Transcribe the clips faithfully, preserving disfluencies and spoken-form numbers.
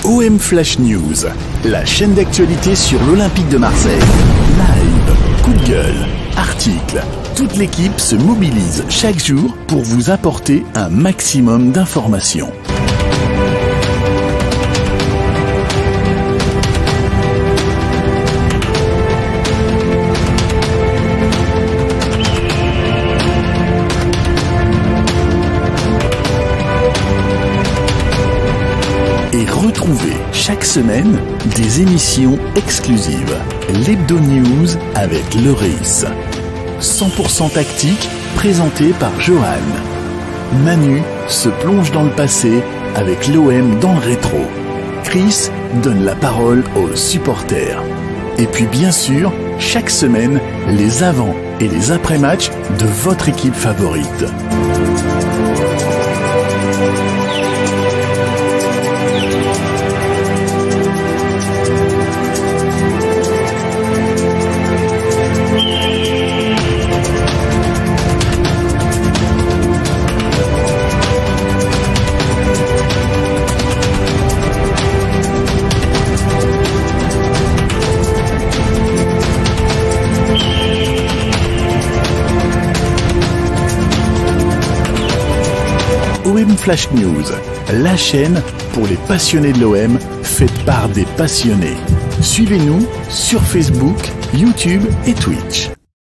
O M Flash News, la chaîne d'actualité sur l'Olympique de Marseille. Live, coup de gueule, articles. Toute l'équipe se mobilise chaque jour pour vous apporter un maximum d'informations. Et retrouvez chaque semaine des émissions exclusives. L'Hebdo News avec Loris. cent pour cent tactique, présenté par Johan. Manu se plonge dans le passé avec l'O M dans le rétro. Chris donne la parole aux supporters. Et puis bien sûr, chaque semaine, les avant- et les après-matchs de votre équipe favorite. O M Flash News, la chaîne pour les passionnés de l'O M, faite par des passionnés. Suivez-nous sur Facebook, YouTube et Twitch.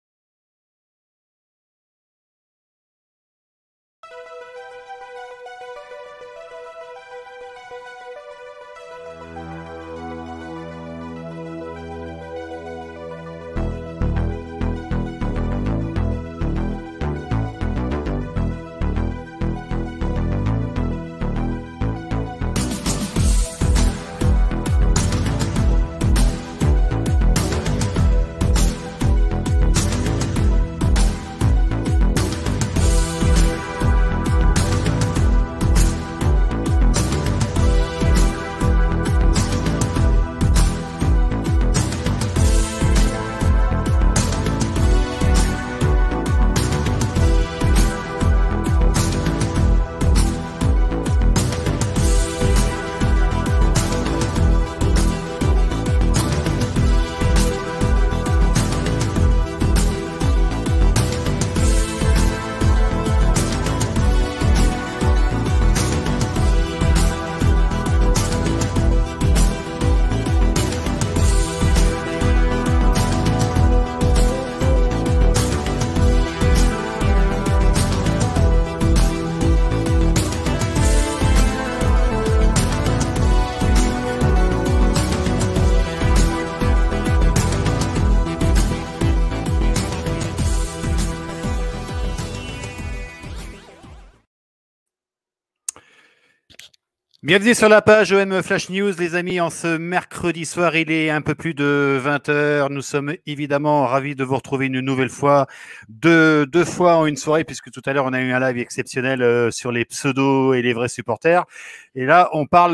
Bienvenue sur la page O M Flash News, les amis. En ce mercredi soir, il est un peu plus de vingt heures. Nous sommes évidemment ravis de vous retrouver une nouvelle fois, deux, deux fois en une soirée, puisque tout à l'heure, on a eu un live exceptionnel euh, sur les pseudos et les vrais supporters. Et là, on parle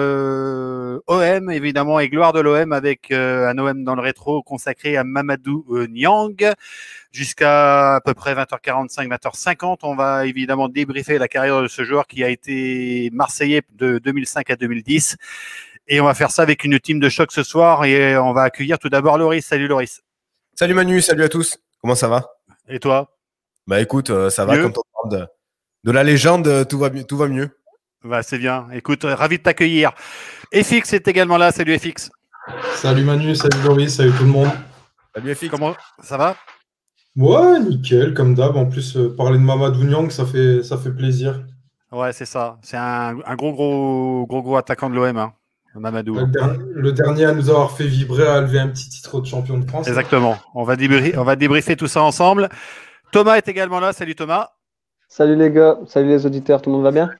euh, O M, évidemment, et gloire de l'O M avec euh, un O M dans le rétro consacré à Mamadou euh, Niang. Jusqu'à à peu près vingt heures quarante-cinq, vingt heures cinquante, on va évidemment débriefer la carrière de ce joueur qui a été marseillais de deux mille cinq à deux mille dix. Et on va faire ça avec une team de choc ce soir. Et on va accueillir tout d'abord Loris. Salut Loris. Salut Manu, salut à tous. Comment ça va? Et toi? Bah écoute, euh, ça va mieux. Quand on parle de, de la légende, tout va, tout va mieux. Bah, c'est bien. Écoute, ravi de t'accueillir. F X est également là. Salut F X. Salut Manu, salut Loris, salut tout le monde. Salut F X. Comment ça va? Ouais, nickel, comme d'hab. En plus, euh, parler de Mamadou Niang, ça fait, ça fait plaisir. Ouais, c'est ça. C'est un, un gros, gros, gros, gros attaquant de l'O M, hein, Mamadou. Le, der le dernier à nous avoir fait vibrer, à lever un petit titre de champion de France. Exactement. On va, débriefer, on va débriefer tout ça ensemble. Thomas est également là. Salut Thomas. Salut les gars, salut les auditeurs, tout le monde va bien?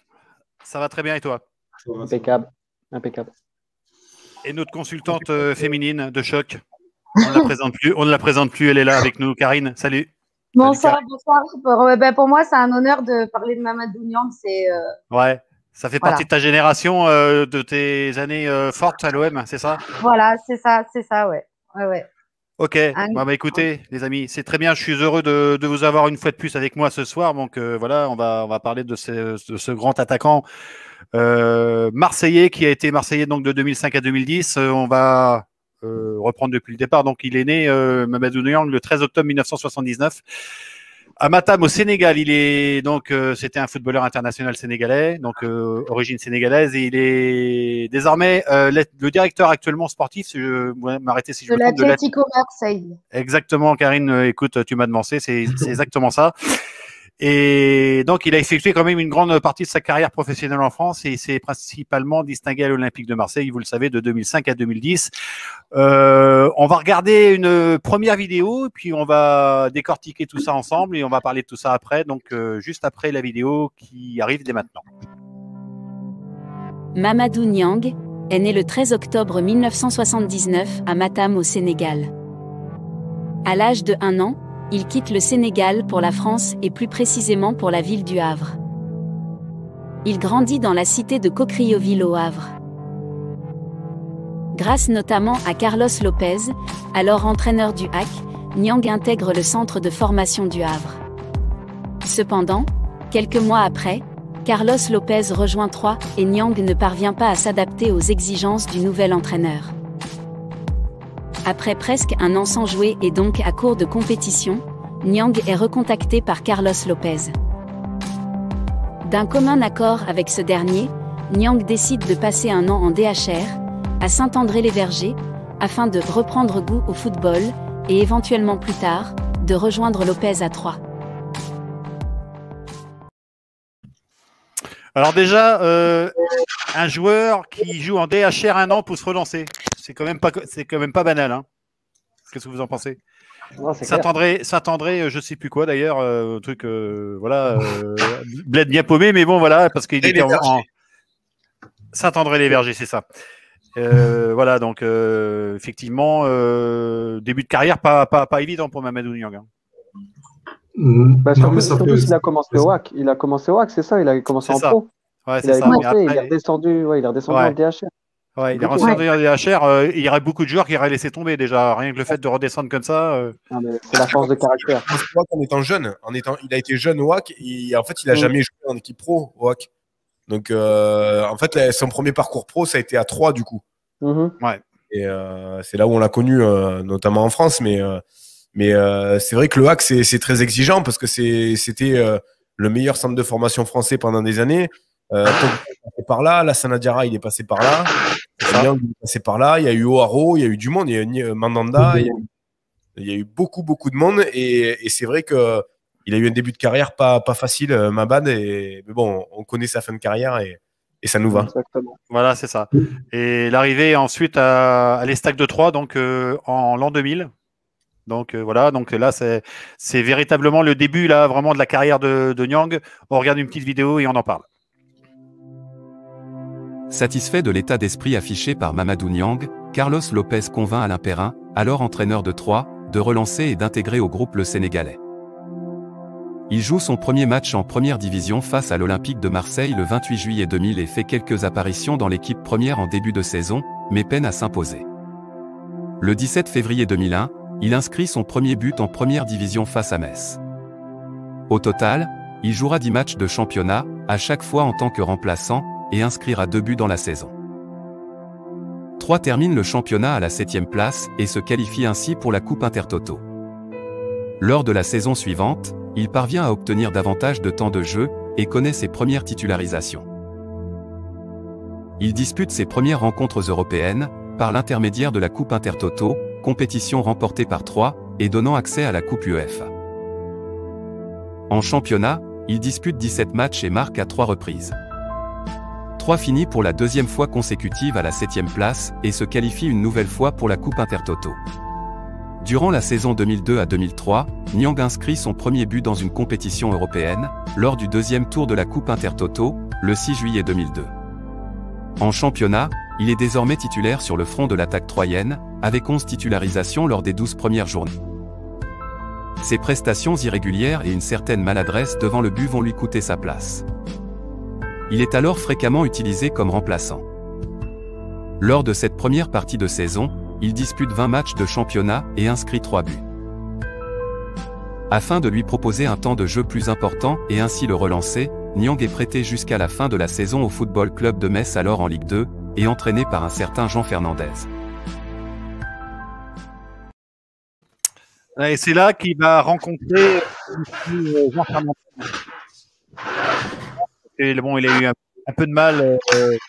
Ça va très bien et toi? Impeccable, impeccable. Et notre consultante euh, féminine de choc, on ne la présente plus, on ne la présente plus, elle est là avec nous. Karine, salut. Bonsoir, Salut, bonsoir. Pour, ben, pour moi, c'est un honneur de parler de Mamadou Niang. C'est euh... ouais, ça fait voilà. partie de ta génération, euh, de tes années euh, fortes à l'O M, c'est ça? Voilà, c'est ça, c'est ça, ouais. ouais, ouais. Ok, Un- bon, bah, écoutez, les amis, c'est très bien. Je suis heureux de, de vous avoir une fois de plus avec moi ce soir. Donc euh, voilà, on va, on va parler de ce, de ce grand attaquant euh, marseillais qui a été marseillais donc de deux mille cinq à deux mille dix. Euh, on va euh, reprendre depuis le départ. Donc il est né, euh, Mamadou Niang, le treize octobre mille neuf cent soixante-dix-neuf. À Matam, au Sénégal, il est donc euh, c'était un footballeur international sénégalais, donc euh, origine sénégalaise, et il est désormais euh, le, le directeur actuellement sportif. Si je ouais, m'arrêter si je De me trompe, de l'At- l'Atlético Marseille. Exactement, Karine. euh, Écoute, tu m'as devancé, c'est c'est exactement ça. Et donc, il a effectué quand même une grande partie de sa carrière professionnelle en France et il s'est principalement distingué à l'Olympique de Marseille, vous le savez, de deux mille cinq à deux mille dix. Euh, on va regarder une première vidéo, puis on va décortiquer tout ça ensemble et on va parler de tout ça après, donc euh, juste après la vidéo qui arrive dès maintenant. Mamadou Niang est né le treize octobre mille neuf cent soixante-dix-neuf à Matam au Sénégal. À l'âge de un an, il quitte le Sénégal pour la France et plus précisément pour la ville du Havre. Il grandit dans la cité de Cocrioville au Havre. Grâce notamment à Carlos Lopez, alors entraîneur du H A C, Niang intègre le centre de formation du Havre. Cependant, quelques mois après, Carlos Lopez rejoint Troyes et Niang ne parvient pas à s'adapter aux exigences du nouvel entraîneur. Après presque un an sans jouer et donc à court de compétition, Niang est recontacté par Carlos Lopez. D'un commun accord avec ce dernier, Niang décide de passer un an en D H R, à Saint-André-les-Vergers, afin de reprendre goût au football, et éventuellement plus tard, de rejoindre Lopez à Troyes. Alors déjà, euh, un joueur qui joue en D H R un an pour se relancer, c'est quand même pas, c'est quand même pas banal. Hein. Qu'est-ce que vous en pensez? Non, c'est clair. Saint-André, Saint-André, je sais plus quoi d'ailleurs, euh, truc, euh, voilà, euh, bled bien paumé, mais bon voilà, parce qu'il Et était les en, Vergers. en Saint-André-les-Vergers, c'est ça. Euh, voilà, donc euh, effectivement, euh, début de carrière pas pas pas évident pour Mamadou Niang. Hein. Mm, Bah, non, surtout, mais ça surtout fait- s'il a commencé au H A C. Il a commencé au H A C, c'est ça, il a commencé C'est en ça. pro. Ouais, Il c'est avait ça. Mais commencé, il est après, redescendu, ouais, il est redescendu Ouais. en D H R. ouais, il est Ok. resté en D H R. Euh, il y aurait beaucoup de joueurs qui auraient laissé tomber déjà. Rien que le fait de redescendre comme ça. euh, Non, mais c'est la force de caractère. Parce que en étant jeune, en étant, il a été jeune au H A C et en fait, il a Mm. jamais joué en équipe pro au H A C. Donc, euh, en fait, la- son premier parcours pro, ça a été à Troyes du coup. Mhm. Et euh, c'est là où on l'a connu, euh, notamment en France. Mais, euh, mais euh, c'est vrai que le H A C, c'est, c'est très exigeant parce que c'est, c'était euh, le meilleur centre de formation français pendant des années. Euh, Pogba est passé par là, Lassana Diarra, il est passé par là. Niang, il est passé par là. Il y a eu O'Haro, il y a eu du monde, il y a eu Mandanda, il y a eu, il y a eu beaucoup, beaucoup de monde. Et, et c'est vrai que il a eu un début de carrière pas, pas facile, euh, Mabad. Et, mais bon, on connaît sa fin de carrière et, et ça nous va. Exactement. Voilà, c'est ça. Et l'arrivée ensuite à, à l'Estac de Troyes, donc euh, en l'an deux mille. Donc euh, voilà, donc là c'est c'est véritablement le début là vraiment de la carrière de, de Niang. On regarde une petite vidéo et on en parle. Satisfait de l'état d'esprit affiché par Mamadou Niang, Carlos Lopez convainc Alain Perrin, alors entraîneur de Troyes, de relancer et d'intégrer au groupe le Sénégalais. Il joue son premier match en première division face à l'Olympique de Marseille le vingt-huit juillet deux mille et fait quelques apparitions dans l'équipe première en début de saison, mais peine à s'imposer. Le dix-sept février deux mille un, il inscrit son premier but en première division face à Metz. Au total, il jouera dix matchs de championnat, à chaque fois en tant que remplaçant, et inscrira deux buts dans la saison. Troyes termine le championnat à la septième place et se qualifie ainsi pour la Coupe Intertoto. Lors de la saison suivante, il parvient à obtenir davantage de temps de jeu et connaît ses premières titularisations. Il dispute ses premières rencontres européennes par l'intermédiaire de la Coupe Intertoto, compétition remportée par Troyes et donnant accès à la Coupe UEFA. En championnat, il dispute dix-sept matchs et marque à trois reprises. Troyes finit pour la deuxième fois consécutive à la septième place et se qualifie une nouvelle fois pour la Coupe Intertoto. Durant la saison deux mille deux à deux mille trois, Niang inscrit son premier but dans une compétition européenne, lors du deuxième tour de la Coupe Intertoto, le six juillet deux mille deux. En championnat, il est désormais titulaire sur le front de l'attaque troyenne, avec onze titularisations lors des douze premières journées. Ses prestations irrégulières et une certaine maladresse devant le but vont lui coûter sa place. Il est alors fréquemment utilisé comme remplaçant. Lors de cette première partie de saison, il dispute vingt matchs de championnat et inscrit trois buts. Afin de lui proposer un temps de jeu plus important et ainsi le relancer, Niang est prêté jusqu'à la fin de la saison au Football Club de Metz, alors en Ligue deux, et entraîné par un certain Jean Fernandez. Et c'est là qu'il va rencontrer Jean Fernandez. Et bon, il a eu un, un peu de mal euh,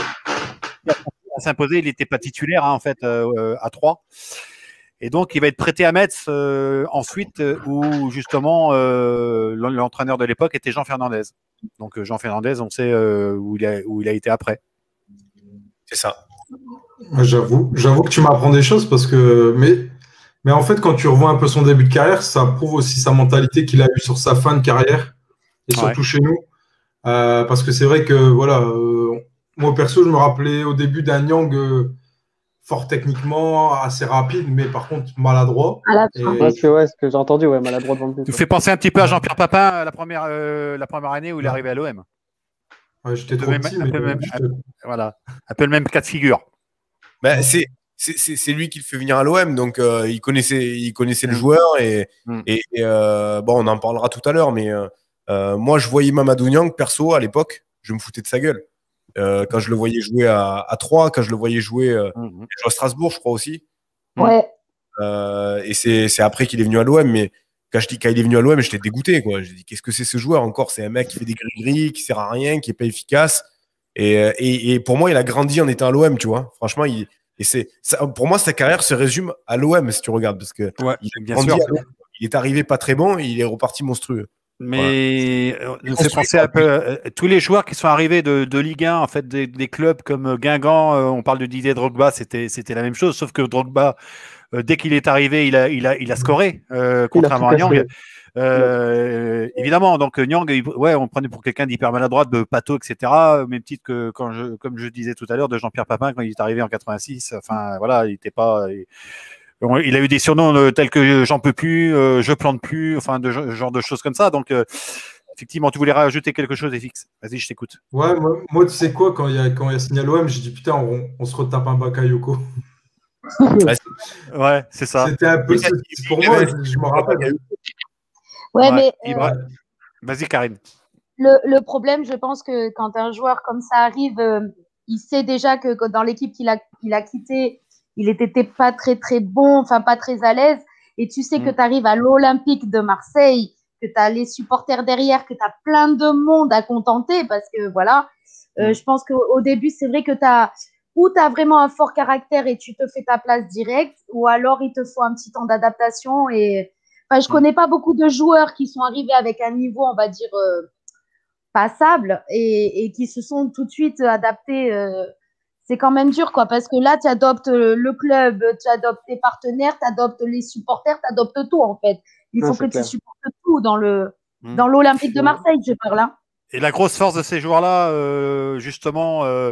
à s'imposer. Il n'était pas titulaire hein, en fait euh, à Troyes. Et donc, il va être prêté à Metz euh, ensuite, euh, où justement euh, l'entraîneur de l'époque était Jean Fernandez. Donc, Jean Fernandez, on sait euh, où, il a, où il a été après. C'est ça. J'avoue, j'avoue que tu m'apprends des choses parce que. Mais, mais en fait, quand tu revois un peu son début de carrière, ça prouve aussi sa mentalité qu'il a eue sur sa fin de carrière et surtout ouais. chez nous. Euh, parce que c'est vrai que, voilà, euh, moi perso, je me rappelais au début d'un Niang. Euh, fort techniquement, assez rapide, mais par contre maladroit. Et... Ouais, c'est ouais, ce que j'ai entendu, ouais, maladroit devant le but. Tu fais penser un petit peu à Jean-Pierre Papin la première, euh, la première année où il est arrivé à l'O M. Ouais, j'étais trop même, petit, un mais peu même, je... un, voilà, un peu le même cas de figure. Ben, c'est c'est lui qui le fait venir à l'O M, donc euh, il connaissait, il connaissait mmh. le joueur et, mmh. et, et euh, bon, on en parlera tout à l'heure, mais euh, moi je voyais Mamadou Niang perso à l'époque, je me foutais de sa gueule. Euh, quand je le voyais jouer à, à Troyes, quand je le voyais jouer euh, mmh. à Strasbourg, je crois aussi. Ouais. Euh, et c'est après qu'il est venu à l'O M, mais quand je dis quand il est venu à l'O M, j'étais dégoûté, quoi. J'ai dit qu'est-ce que c'est ce joueur encore? C'est un mec qui fait des gris-gris, qui sert à rien, qui est pas efficace. Et, et, et pour moi, il a grandi en étant à l'O M, tu vois. Franchement, il, et c'est pour moi sa carrière se résume à l'O M si tu regardes, parce que ouais, il, bien sûr. il est arrivé pas très bon, et il est reparti monstrueux. Mais voilà. On fait penser un peu euh, tous les joueurs qui sont arrivés de, de Ligue un, en fait, des, des clubs comme Guingamp, euh, on parle de Didier Drogba, c'était c'était la même chose, sauf que Drogba, euh, dès qu'il est arrivé, il a il a il a scoré, euh, contrairement à Niang. Euh, évidemment, donc Niang, ouais, on prenait pour quelqu'un d'hyper maladroit, de pâteau, et cetera. Même titre que quand je, comme je disais tout à l'heure, de Jean-Pierre Papin quand il est arrivé en quatre-vingt-six. Enfin, voilà, il était pas. Il, Il a eu des surnoms euh, tels que j'en peux plus, euh, je plante plus, enfin de genre de choses comme ça. Donc euh, effectivement, tu voulais rajouter quelque chose, F X. Vas-y, je t'écoute. Ouais, moi, moi, tu sais quoi, quand il y a quand il y a signé à l'O M, j'ai dit putain, on, on se retape un Bakayoko. Ouais, c'est ça. C'était un peu pour moi, je, je me rappelle. Ouais, ouais mais euh, vas-y, Karine. Le, le problème, je pense que quand un joueur comme ça arrive, euh, il sait déjà que, que dans l'équipe qu'il a qu'il a quitté, il était pas très très bon, enfin pas très à l'aise. Et tu sais mmh. que tu arrives à l'Olympique de Marseille, que tu as les supporters derrière, que tu as plein de monde à contenter parce que voilà, euh, mmh. je pense qu'au début, c'est vrai que tu as ou tu as vraiment un fort caractère et tu te fais ta place directe, ou alors il te faut un petit temps d'adaptation. Et enfin, je mmh. connais pas beaucoup de joueurs qui sont arrivés avec un niveau, on va dire, euh, passable et, et qui se sont tout de suite adaptés. Euh, c'est quand même dur, quoi, parce que là, tu adoptes le club, tu adoptes tes partenaires, tu adoptes les supporters, tu adoptes tout, en fait. Il faut non, que clair. tu supportes tout dans le mmh. dans l'Olympique de Marseille, je parle là. Et la grosse force de ces joueurs-là, euh, justement, euh,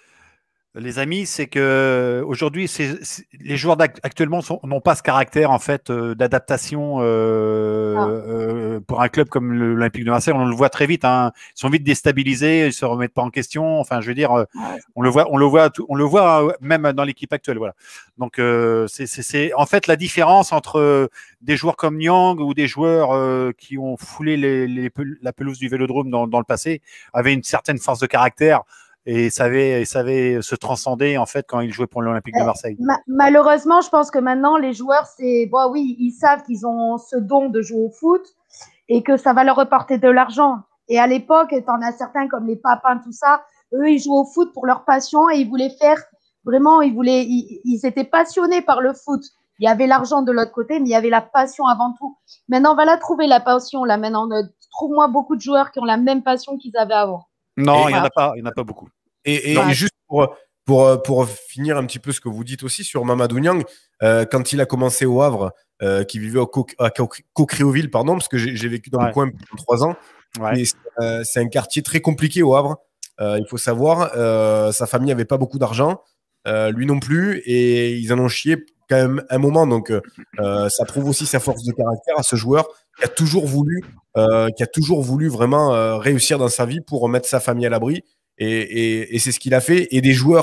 les amis, c'est que aujourd'hui, les joueurs actuellement n'ont pas ce caractère en fait euh, d'adaptation euh, ah. euh, pour un club comme l'Olympique de Marseille. On le voit très vite. Hein. Ils sont vite déstabilisés, ils se remettent pas en question. Enfin, je veux dire, ouais. on le voit, on le voit, on le voit même dans l'équipe actuelle. Voilà. Donc, euh, c'est en fait la différence entre des joueurs comme Niang ou des joueurs euh, qui ont foulé les, les, la pelouse du Vélodrome dans, dans le passé, avaient une certaine force de caractère. Et savait, savait se transcender en fait quand il jouait pour l'Olympique de Marseille. Ma malheureusement, je pense que maintenant les joueurs, c'est bon, oui, ils savent qu'ils ont ce don de jouer au foot et que ça va leur reporter de l'argent. Et à l'époque, t'en as certains comme les Papins, tout ça, eux, ils jouent au foot pour leur passion et ils voulaient faire vraiment, ils voulaient, ils, ils étaient passionnés par le foot. Il y avait l'argent de l'autre côté, mais il y avait la passion avant tout. Maintenant, on va la trouver la passion. Là, maintenant, trouve-moi beaucoup de joueurs qui ont la même passion qu'ils avaient avant. Non, il n'y en a pas, il n'y en a pas beaucoup. Et, et, ouais. et juste pour, pour, pour finir un petit peu ce que vous dites aussi sur Mamadou Niang, euh, quand il a commencé au Havre, euh, qui vivait au Co à Caucriauville, pardon, parce que j'ai vécu dans ouais. le coin pendant trois ans, ouais. euh, c'est un quartier très compliqué au Havre, euh, il faut savoir. Euh, sa famille n'avait pas beaucoup d'argent, euh, lui non plus, et ils en ont chié quand même un moment. Donc, euh, ça prouve aussi sa force de caractère à ce joueur qui a toujours voulu, euh, qui a toujours voulu vraiment euh, réussir dans sa vie pour remettre sa famille à l'abri. Et, et, et c'est ce qu'il a fait. Et des joueurs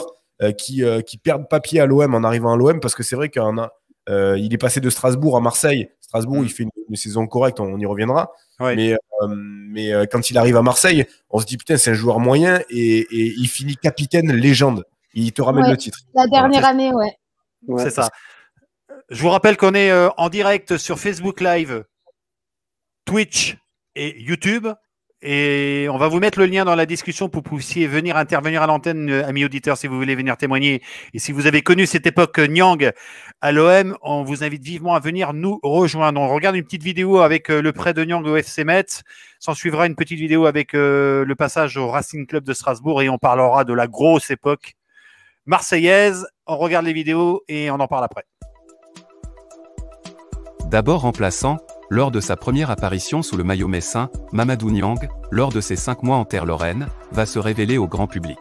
euh, qui, euh, qui perdent papier à l'O M en arrivant à l'O M, parce que c'est vrai qu'il euh, est passé de Strasbourg à Marseille. Strasbourg, mmh. il fait une, une saison correcte, on, on y reviendra. Ouais. Mais, euh, mais euh, quand il arrive à Marseille, on se dit putain, c'est un joueur moyen et, et il finit capitaine légende. Il te ramène ouais, le titre. La dernière voilà. année, ouais. ouais. C'est ça. Je vous rappelle qu'on est euh, en direct sur Facebook Live, Twitch et YouTube. Et on va vous mettre le lien dans la discussion pour que vous puissiez venir intervenir à l'antenne, amis auditeurs, si vous voulez venir témoigner. Et si vous avez connu cette époque Niang à l'O M, on vous invite vivement à venir nous rejoindre. On regarde une petite vidéo avec le prêt de Niang au F C Metz. S'en suivra une petite vidéo avec euh, le passage au Racing Club de Strasbourg et on parlera de la grosse époque marseillaise. On regarde les vidéos et on en parle après. D'abord remplaçant, lors de sa première apparition sous le maillot messin, Mamadou Niang, lors de ses cinq mois en terre lorraine, va se révéler au grand public.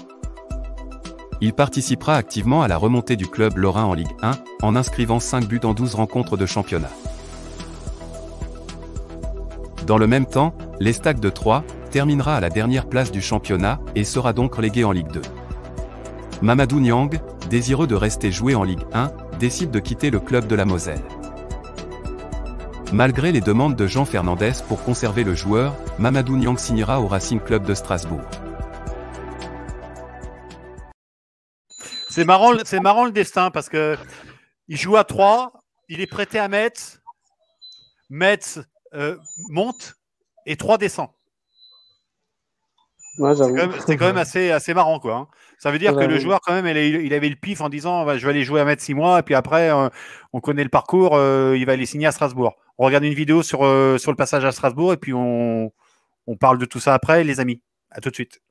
Il participera activement à la remontée du club lorrain en Ligue un, en inscrivant cinq buts en douze rencontres de championnat. Dans le même temps, l'Estac de Troyes terminera à la dernière place du championnat et sera donc relégué en Ligue deux. Mamadou Niang, désireux de rester jouer en Ligue un, décide de quitter le club de la Moselle. Malgré les demandes de Jean Fernandez pour conserver le joueur, Mamadou Niang signera au Racing Club de Strasbourg. C'est marrant, c'est marrant le destin parce que il joue à Troyes, il est prêté à Metz, Metz euh, monte et Troyes descend. Ouais, c'est quand même, c'est quand même assez, assez marrant, quoi. Hein. Ça veut dire ouais, que le ouais. joueur, quand même, il, il avait le pif en disant bah, je vais aller jouer à Metz six mois, et puis après, euh, on connaît le parcours, euh, il va aller signer à Strasbourg. On regarde une vidéo sur, euh, sur le passage à Strasbourg, et puis on, on parle de tout ça après, les amis. À tout de suite.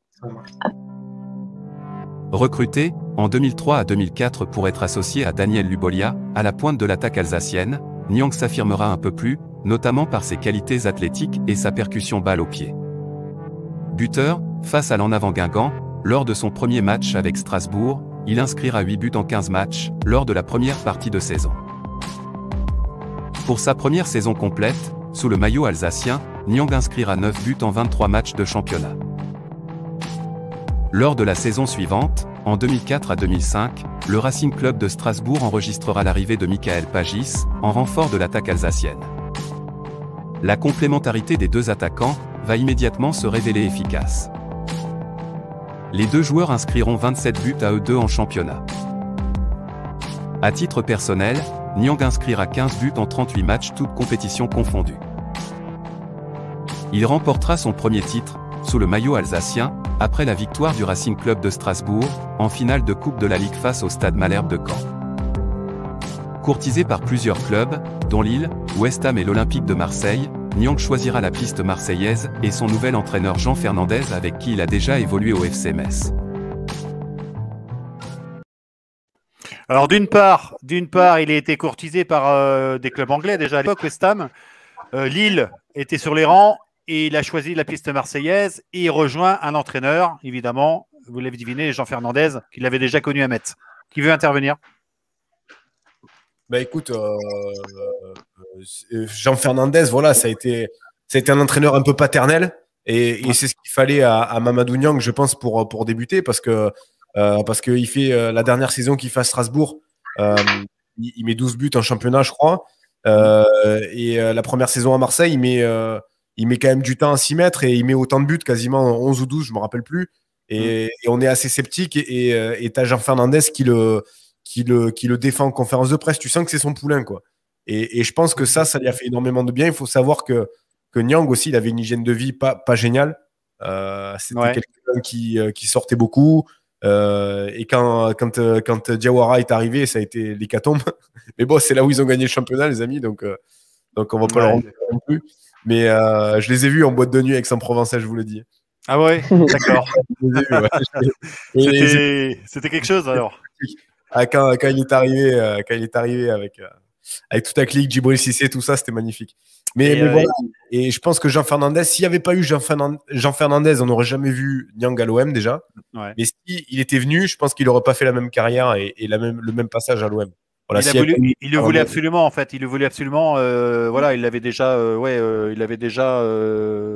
Recruté, en deux mille trois à deux mille quatre pour être associé à Daniel Lubolia, à la pointe de l'attaque alsacienne, Niang s'affirmera un peu plus, notamment par ses qualités athlétiques et sa percussion balle au pied. Buteur, face à l'En Avant Guingamp, lors de son premier match avec Strasbourg, il inscrira huit buts en quinze matchs, lors de la première partie de saison. Pour sa première saison complète, sous le maillot alsacien, Niang inscrira neuf buts en vingt-trois matchs de championnat. Lors de la saison suivante, en deux mille quatre à deux mille cinq, le Racing Club de Strasbourg enregistrera l'arrivée de Michael Pagis, en renfort de l'attaque alsacienne. La complémentarité des deux attaquants va immédiatement se révéler efficace. Les deux joueurs inscriront vingt-sept buts à eux deux en championnat. À titre personnel, Niang inscrira quinze buts en trente-huit matchs toutes compétitions confondues. Il remportera son premier titre, sous le maillot alsacien, après la victoire du Racing Club de Strasbourg, en finale de Coupe de la Ligue face au Stade Malherbe de Caen. Courtisé par plusieurs clubs, dont Lille, West Ham et l'Olympique de Marseille, Niang choisira la piste marseillaise et son nouvel entraîneur Jean Fernandez avec qui il a déjà évolué au F C Metz. Alors d'une part, d'une part, il a été courtisé par euh, des clubs anglais déjà à l'époque, West Ham. Euh, Lille était sur les rangs et il a choisi la piste marseillaise et il rejoint un entraîneur, évidemment, vous l'avez deviné, Jean Fernandez, qu'il avait déjà connu à Metz. Qui veut intervenir ? Bah écoute, euh, euh, Jean Fernandez, voilà, ça a été, ça a été un entraîneur un peu paternel et, et c'est ce qu'il fallait à, à Mamadou Niang, je pense, pour, pour débuter parce que euh, parce qu'il fait euh, la dernière saison qu'il fait à Strasbourg, euh, il, il met douze buts en championnat, je crois, euh, et euh, la première saison à Marseille, il met, euh, il met quand même du temps à s'y mettre et il met autant de buts, quasiment onze ou douze, je me rappelle plus, et, et on est assez sceptique et, et, et t'as Jean Fernandez qui le Qui le, qui le défend en conférence de presse, tu sens que c'est son poulain, quoi. Et, et je pense que ça, ça lui a fait énormément de bien. Il faut savoir que, que Niang aussi, il avait une hygiène de vie pas, pas géniale. Euh, C'était ouais. quelqu'un qui, qui sortait beaucoup. Euh, et quand, quand, quand Diawara est arrivé, ça a été l'hécatombe. Mais bon, c'est là où ils ont gagné le championnat, les amis. Donc, euh, donc on va pas ouais. leur rendre non plus. Mais euh, je les ai vus en boîte de nuit avec Aix-en-Provence, je vous le dis. Ah ouais, d'accord. ouais. C'était quelque chose alors. Ah, quand, quand, il est arrivé, euh, quand il est arrivé avec, euh, avec toute la clique, Djibril Cissé, tout ça, c'était magnifique. Mais, et, mais euh, voilà. Et je pense que Jean Fernandez, s'il n'y avait pas eu Jean Fernandez, Jean Fernandez on n'aurait jamais vu Niang à l'O M déjà. Ouais. Mais s'il si était venu, je pense qu'il n'aurait pas fait la même carrière et, et la même, le même passage à l'O M. Voilà, il, si voulu, il, il le voulait Fernandez. absolument en fait. Il le voulait absolument. Euh, voilà, il l'avait déjà. Euh, ouais, euh, il avait déjà euh,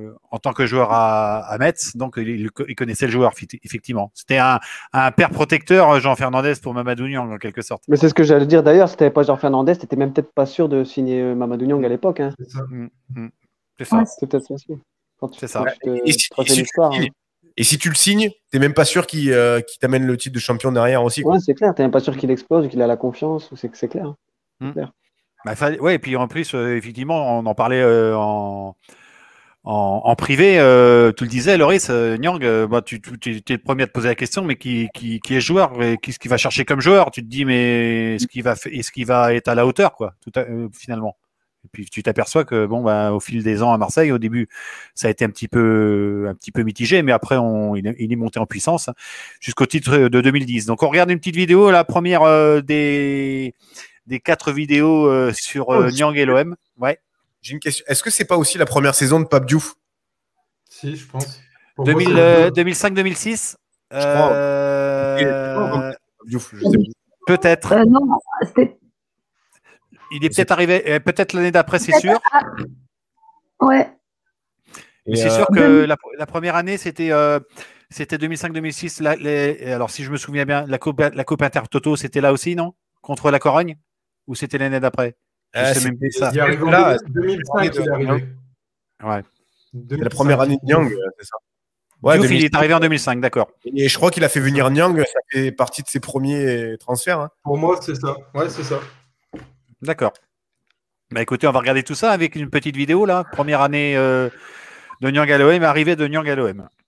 euh, en tant que joueur à, à Metz, donc il, il connaissait le joueur, effectivement. C'était un, un père protecteur, Jean Fernandez, pour Mamadou Niang, en quelque sorte. Mais c'est ce que j'allais dire d'ailleurs, si tu n'avais pas Jean Fernandez, tu n'étais même peut-être pas sûr de signer Mamadou Niang à l'époque. Hein. C'est ça. Mmh, mmh. C'est ça. Ouais, c'est peut-être ça aussi. C'est ça. Te, et, si, et, si hein. et si tu le signes, tu n'es même pas sûr qu'il euh, qu t'amène le titre de champion derrière aussi. Ouais, c'est clair, tu n'es même pas sûr qu'il explose, qu'il a la confiance, c'est c'est clair. Mmh. clair. Bah, ouais, et puis en plus, euh, effectivement, on en parlait euh, en. En, en privé, euh, tu le disais, Loris, euh, Niang, euh, bah, tu, tu, tu es le premier à te poser la question, mais qui, qui, qui est joueur, qu'est-ce qu'il va chercher comme joueur? Tu te dis, mais est-ce qu'il va, est-ce qu'il va être à la hauteur, quoi, tout à, euh, finalement? Et puis tu t'aperçois que, bon, bah, au fil des ans à Marseille, au début, ça a été un petit peu, un petit peu mitigé, mais après, on, il, il est monté en puissance hein, jusqu'au titre de deux mille dix. Donc, on regarde une petite vidéo, la première euh, des, des quatre vidéos euh, sur euh, Niang et l'O M. Ouais. J'ai une question. Est-ce que c'est pas aussi la première saison de Pape Diouf? Si, je pense. deux mille, euh, deux mille cinq deux mille six Je crois. Euh... Diouf, je sais peut-être. Euh, non, c'était. Il est peut-être arrivé, euh, peut-être l'année d'après, c'est sûr. Ah. Ouais. Mais c'est sûr que la, la première année, c'était euh, c'était deux mille cinq deux mille six. La, les, alors, si je me souviens bien, la Coupe, la coupe Intertoto, c'était là aussi, non? Contre la Corogne? Ou c'était l'année d'après? Je euh, sais même plus ça. Il est arrivé en deux mille cinq, il est arrivé. Ouais. C'est la première année de Niang, c'est ça. Ouais, Diouf, il est arrivé en deux mille cinq, d'accord. Et je crois qu'il a fait venir Niang, ça fait partie de ses premiers transferts. Hein. Pour moi, c'est ça. Ouais, c'est ça. D'accord. Bah écoutez, on va regarder tout ça avec une petite vidéo là. Première année euh, de Niang à l'O M, arrivée de Niang à l'O M.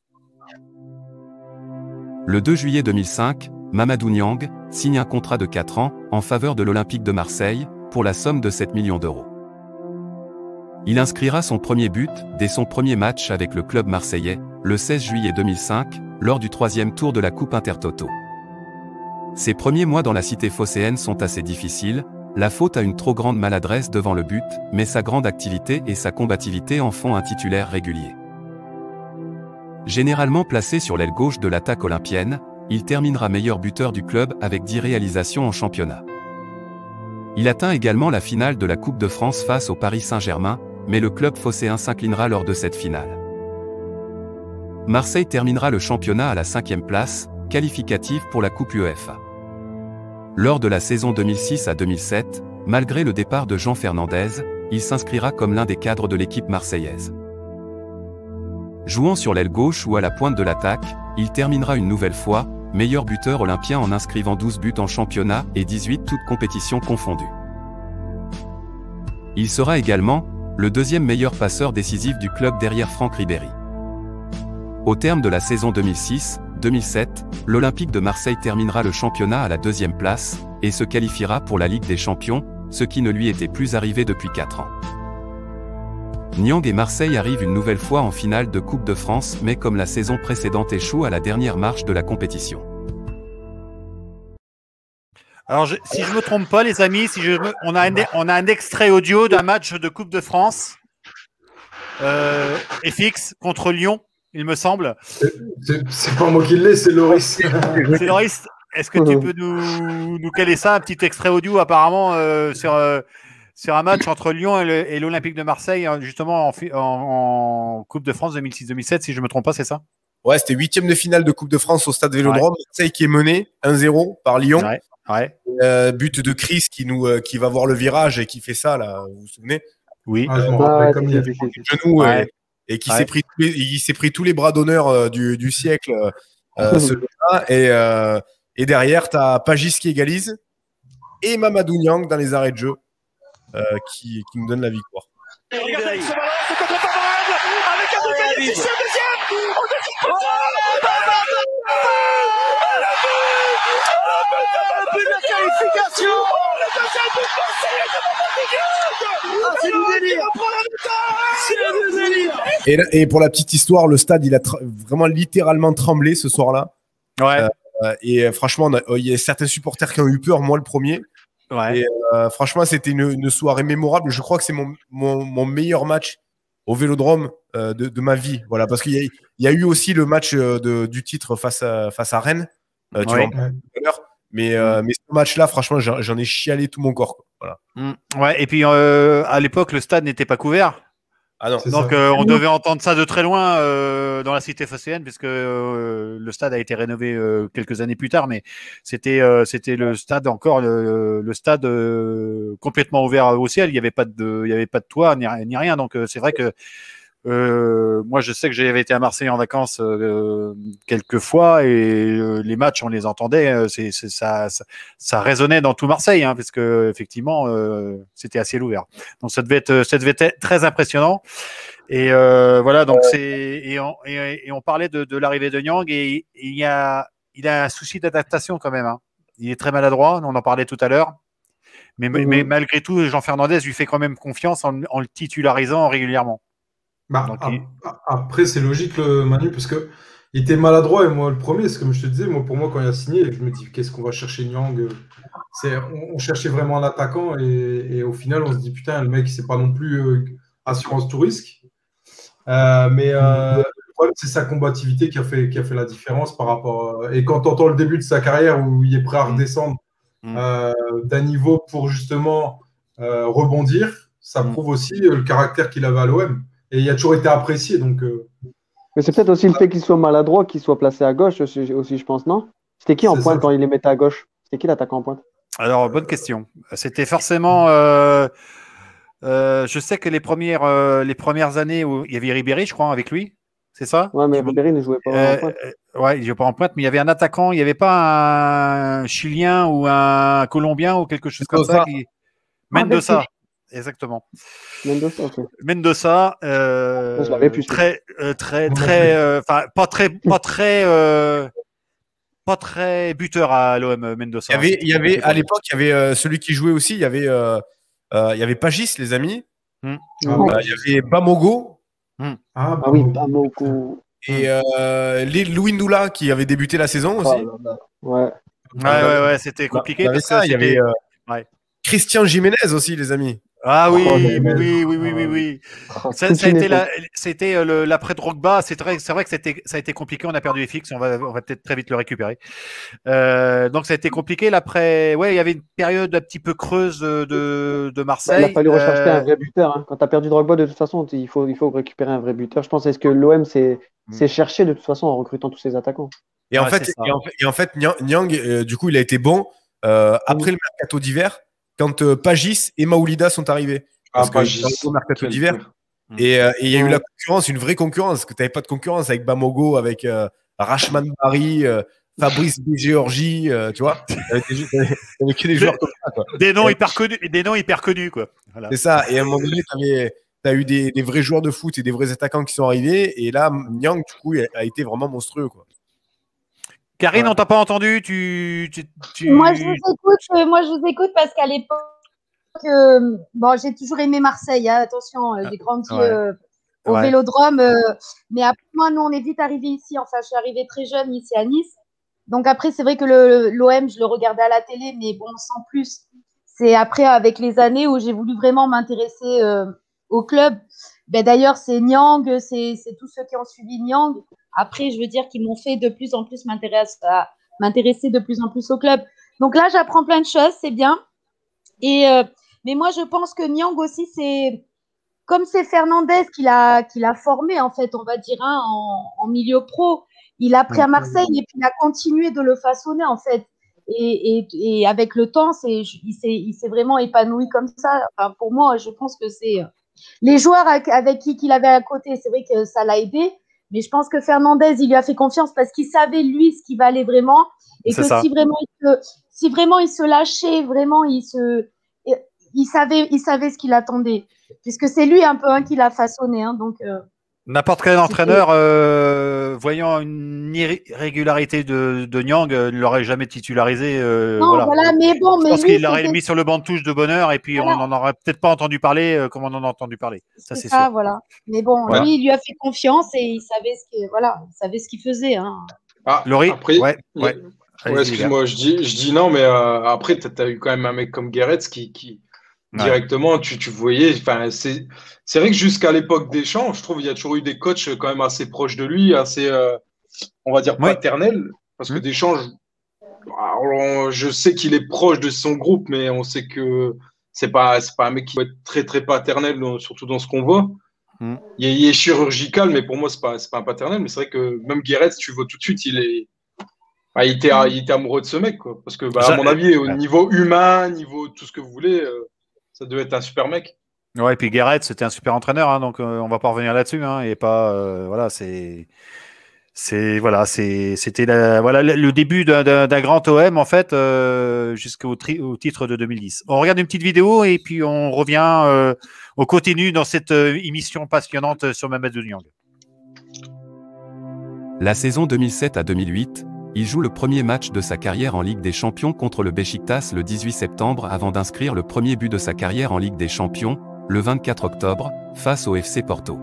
Le deux juillet deux mille cinq, Mamadou Niang signe un contrat de quatre ans en faveur de l'Olympique de Marseille pour la somme de sept millions d'euros. Il inscrira son premier but dès son premier match avec le club marseillais, le seize juillet deux mille cinq, lors du troisième tour de la Coupe Intertoto. Ses premiers mois dans la cité phocéenne sont assez difficiles, la faute à une trop grande maladresse devant le but, mais sa grande activité et sa combativité en font un titulaire régulier. Généralement placé sur l'aile gauche de l'attaque olympienne, il terminera meilleur buteur du club avec dix réalisations en championnat. Il atteint également la finale de la Coupe de France face au Paris Saint-Germain, mais le club phocéen s'inclinera lors de cette finale. Marseille terminera le championnat à la cinquième place, qualificative pour la Coupe UEFA. Lors de la saison deux mille six à deux mille sept, malgré le départ de Jean Fernandez, il s'inscrira comme l'un des cadres de l'équipe marseillaise. Jouant sur l'aile gauche ou à la pointe de l'attaque, il terminera une nouvelle fois meilleur buteur olympien en inscrivant douze buts en championnat et dix-huit toutes compétitions confondues. Il sera également le deuxième meilleur passeur décisif du club derrière Franck Ribéry. Au terme de la saison deux mille six deux mille sept, l'Olympique de Marseille terminera le championnat à la deuxième place et se qualifiera pour la Ligue des Champions, ce qui ne lui était plus arrivé depuis quatre ans. Niang et Marseille arrivent une nouvelle fois en finale de Coupe de France, mais comme la saison précédente échoue à la dernière marche de la compétition. Alors, je, si je ne me trompe pas, les amis, si je me, on, a un, on a un extrait audio d'un match de Coupe de France euh, F X contre Lyon, il me semble. C'est pas moi qui l'ai, c'est Loris. C'est Loris. Est-ce que tu peux nous, nous caler ça, un petit extrait audio apparemment euh, sur, euh, sur un match entre Lyon et l'Olympique de Marseille, justement en, en, en Coupe de France deux mille six deux mille sept, si je ne me trompe pas, c'est ça? Ouais, c'était huitième de finale de Coupe de France au stade Vélodrome. Ouais. Marseille qui est mené un zéro par Lyon. Ouais. Ouais. Euh, but de Chris qui, nous, euh, qui va voir le virage et qui fait ça, là, vous vous souvenez? Oui. Ah, je m'en rappelle ouais, comme il y a des genoux ouais. et, et qui ouais. s'est pris, pris tous les bras d'honneur euh, du, du siècle. Euh, ce et, euh, et derrière, tu as Pagis qui égalise et Mamadou Niang dans les arrêts de jeu euh, qui, qui nous donne la victoire. Et, là, et pour la petite histoire, le stade, il a vraiment littéralement tremblé ce soir-là. Ouais. Euh, et franchement, il y a certains supporters qui ont eu peur, moi le premier. Ouais. Et euh, franchement, c'était une, une soirée mémorable. Je crois que c'est mon, mon, mon meilleur match au Vélodrome euh, de, de ma vie. Voilà, parce qu'il y a, il y a eu aussi le match de, du titre face à, face à Rennes. Euh, tu ouais. vois, tout à l'heure. Mais, euh, mais ce match-là, franchement, j'en ai chialé tout mon corps. Quoi. Voilà. Mmh. Ouais, et puis, euh, à l'époque, le stade n'était pas couvert. Ah non. Donc euh, on devait entendre ça de très loin euh, dans la cité phocéenne, puisque euh, le stade a été rénové euh, quelques années plus tard, mais c'était euh, c'était le stade encore le, le stade euh, complètement ouvert au ciel. Il n'y avait pas de il y avait pas de toit ni, ni rien. Donc euh, c'est vrai que euh, moi je sais que j'avais été à Marseille en vacances euh, quelques fois et euh, les matchs on les entendait, euh, c'est, c'est ça, ça ça résonnait dans tout Marseille, hein, parce que effectivement euh, c'était à ciel ouvert. Donc ça devait être ça devait être très impressionnant. Et euh, voilà, donc c'est et on, et, et on parlait de, de l'arrivée de Niang et, et il y a il a un souci d'adaptation quand même, hein. Il est très maladroit, on en parlait tout à l'heure. Mais, mmh. mais malgré tout, Jean Fernandez lui fait quand même confiance en, en le titularisant régulièrement. Bah, donc, ap- il... Après, c'est logique, le Manu, parce que il était maladroit et moi le premier, c'est comme je te disais, moi pour moi quand il a signé, je me dis qu'est-ce qu'on va chercher Niang, c'est, on, on cherchait vraiment un attaquant et, et au final on se dit putain le mec c'est pas non plus euh, assurance tout risque, euh, mais euh, le problème c'est sa combativité qui a fait qui a fait la différence par rapport à... et quand tu entends le début de sa carrière où il est prêt à redescendre mmh. euh, d'un niveau pour justement euh, rebondir, ça mmh. prouve aussi le caractère qu'il avait à l'O M. Et il a toujours été apprécié. Donc, euh... Mais c'est peut-être aussi le fait qu'il soit maladroit, qu'il soit placé à gauche aussi, aussi je pense, non? C'était qui en c'est pointe ça. Quand il les mettait à gauche? C'était qui l'attaquant en pointe? Alors, bonne question. C'était forcément... Euh, euh, je sais que les premières, euh, les premières années où il y avait Ribéry, je crois, avec lui. C'est ça? Ouais, mais Ribéry ne jouait pas euh, en pointe. Euh, ouais, il ne jouait pas en pointe, mais il y avait un attaquant. Il n'y avait pas un Chilien ou un Colombien ou quelque chose comme ça. Qui... Mendoza. Exactement. Mendoza, okay. Mendoza, euh, plus, très, euh, très, très, enfin, euh, pas très, pas très, euh, pas très buteur à l'O M. Mendoza. Il y avait, il y avait à l'époque, il y avait euh, celui qui jouait aussi. Il y avait, euh, euh, il y avait Pagis, les amis. Hmm. Euh, il y avait Bamogo. Hmm. Ah, ah oui, Bamogo. Et euh, Louis Ndoula qui avait débuté la saison aussi. Oh, là, là. Ouais. Ouais, ouais, ouais, c'était compliqué. Il y avait ça. Il y avait euh, ouais. Christian Jiménez aussi, les amis. Ah oui, oh, oui, oui, oui, oui, oui, oui. Oh, ça, ça a été la, c'était euh, l'après Drogba. C'est vrai, c'est vrai que c'était, ça a été compliqué. On a perdu F X. On va, on va peut-être très vite le récupérer. Euh, donc ça a été compliqué. L'après, ouais, il y avait une période un petit peu creuse de, de Marseille. Bah, il a fallu rechercher euh... un vrai buteur. Hein. Quand tu as perdu Drogba, de toute façon, il faut, il faut récupérer un vrai buteur. Je pense est-ce que l'O M s'est mm. cherché de toute façon en recrutant tous ses attaquants. Et, ouais, en, fait, et, en fait, et en fait, Niang, euh, du coup, il a été bon euh, après mm. le mercato d'hiver, quand euh, Pagis et Maoulida sont arrivés. Parce ah, qu'il y a eu le mercato d'hiver. Mmh. Et euh, il y a eu la concurrence, une vraie concurrence, que tu n'avais pas de concurrence avec Bamogo, avec euh, Rachman Bari, euh, Fabrice Géorgie, euh, tu vois. Il n'y avait que des joueurs comme ça. Quoi. Des noms hyper connus, des noms hyper connus, quoi. Voilà. C'est ça. Et à un moment donné, tu as eu des, des vrais joueurs de foot et des vrais attaquants qui sont arrivés. Et là, Niang, du coup, a été vraiment monstrueux, quoi. Karine, ouais. On t'a pas entendu, tu, tu, tu... Moi, je vous écoute. Euh, moi, je vous écoute parce qu'à l'époque, euh, bon, j'ai toujours aimé Marseille. Hein, attention, euh, j'ai grandi ouais. euh, au ouais. Vélodrome, euh, mais après moi, nous, on est vite arrivé ici. Enfin, je suis arrivée très jeune ici à Nice. Donc après, c'est vrai que le l'O M, je le regardais à la télé, mais bon, sans plus. C'est après, avec les années, où j'ai voulu vraiment m'intéresser euh, au club. Ben d'ailleurs, c'est Niang, c'est c'est tous ceux qui ont suivi Niang. Après, je veux dire qu'ils m'ont fait de plus en plus m'intéresser à m'intéresser de plus en plus au club. Donc là, j'apprends plein de choses, c'est bien. Et euh, mais moi, je pense que Niang aussi, c'est comme c'est Fernandez qui l'a qui l'a formé en fait, on va dire, hein, en, en milieu pro. Il a pris à Marseille et puis il a continué de le façonner en fait. Et, et, et avec le temps, c'est il s'est il s'est vraiment épanoui comme ça. Enfin, pour moi, je pense que c'est les joueurs avec qui qu'il avait à côté, c'est vrai que ça l'a aidé. Mais je pense que Fernandez, il lui a fait confiance parce qu'il savait, lui, ce qu'il valait vraiment. Et que si vraiment, il se, si vraiment il se lâchait, vraiment, il, se, il, savait, il savait ce qu'il attendait. Puisque c'est lui un peu hein, qui l'a façonné. Hein, donc, euh, n'importe quel entraîneur, euh, voyant une irrégularité de, de Niang, ne l'aurait jamais titularisé. Euh, non, voilà. voilà, mais bon. Je mais pense lui, qu'il l'aurait mis sur le banc de touche de bonheur et puis voilà. On n'en aurait peut-être pas entendu parler euh, comme on en a entendu parler. Ça, c'est sûr. Voilà. Mais bon, voilà. Lui, il lui a fait confiance et il savait ce qu'il voilà, il savait ce qu'il faisait. Hein. Ah, Laurie, après, ouais, ouais. ouais excuse-moi, je dis, je dis non, mais euh, après, tu as eu quand même un mec comme Guéretz qui, qui ouais. directement, tu, tu voyais. C'est, c'est vrai que jusqu'à l'époque Deschamps, je trouve qu'il y a toujours eu des coachs quand même assez proches de lui, assez, euh, on va dire, ouais. paternels. Parce que mmh. Deschamps, je, alors, je sais qu'il est proche de son groupe, mais on sait que c'est pas, c'est pas un mec qui va être très, très paternel, surtout dans ce qu'on voit. Mm. Il, est, il est chirurgical, mais pour moi, c'est pas, c'est pas un paternel. Mais c'est vrai que même Guéret, tu vois tout de suite, il est. Ah, il, était, il était amoureux de ce mec, quoi. Parce que, bah, à mon avis, au niveau humain, niveau tout ce que vous voulez, euh, ça devait être un super mec. Ouais, et puis Guéret, c'était un super entraîneur, hein, donc euh, on va pas revenir là-dessus. Hein, et pas, euh, voilà, c'est. C'est voilà, c'était voilà le début d'un grand O M en fait euh, jusqu'au au titre de deux mille dix. On regarde une petite vidéo et puis on revient, euh, on continue dans cette euh, émission passionnante sur Mamadou Niang. La saison deux mille sept à deux mille huit, il joue le premier match de sa carrière en Ligue des Champions contre le Beşiktaş le dix-huit septembre avant d'inscrire le premier but de sa carrière en Ligue des Champions le vingt-quatre octobre face au F C Porto.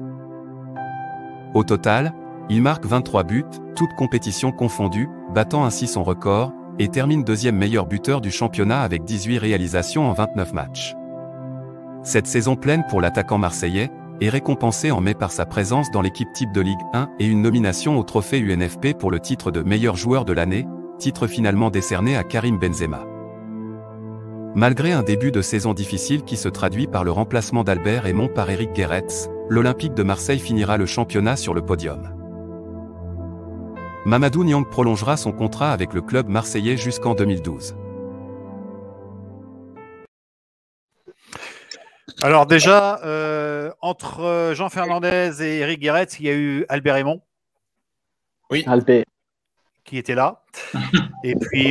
Au total, il marque vingt-trois buts, toutes compétitions confondues, battant ainsi son record, et termine deuxième meilleur buteur du championnat avec dix-huit réalisations en vingt-neuf matchs. Cette saison pleine pour l'attaquant marseillais est récompensée en mai par sa présence dans l'équipe type de Ligue un et une nomination au trophée U N F P pour le titre de meilleur joueur de l'année, titre finalement décerné à Karim Benzema. Malgré un début de saison difficile qui se traduit par le remplacement d'Albert Aymon par Eric Guéret, l'Olympique de Marseille finira le championnat sur le podium. Mamadou Niang prolongera son contrat avec le club marseillais jusqu'en deux mille douze. Alors déjà, euh, entre Jean Fernandez et Eric Guéret, il y a eu Albert Aymon. Oui. Albert. Qui était là. Et puis,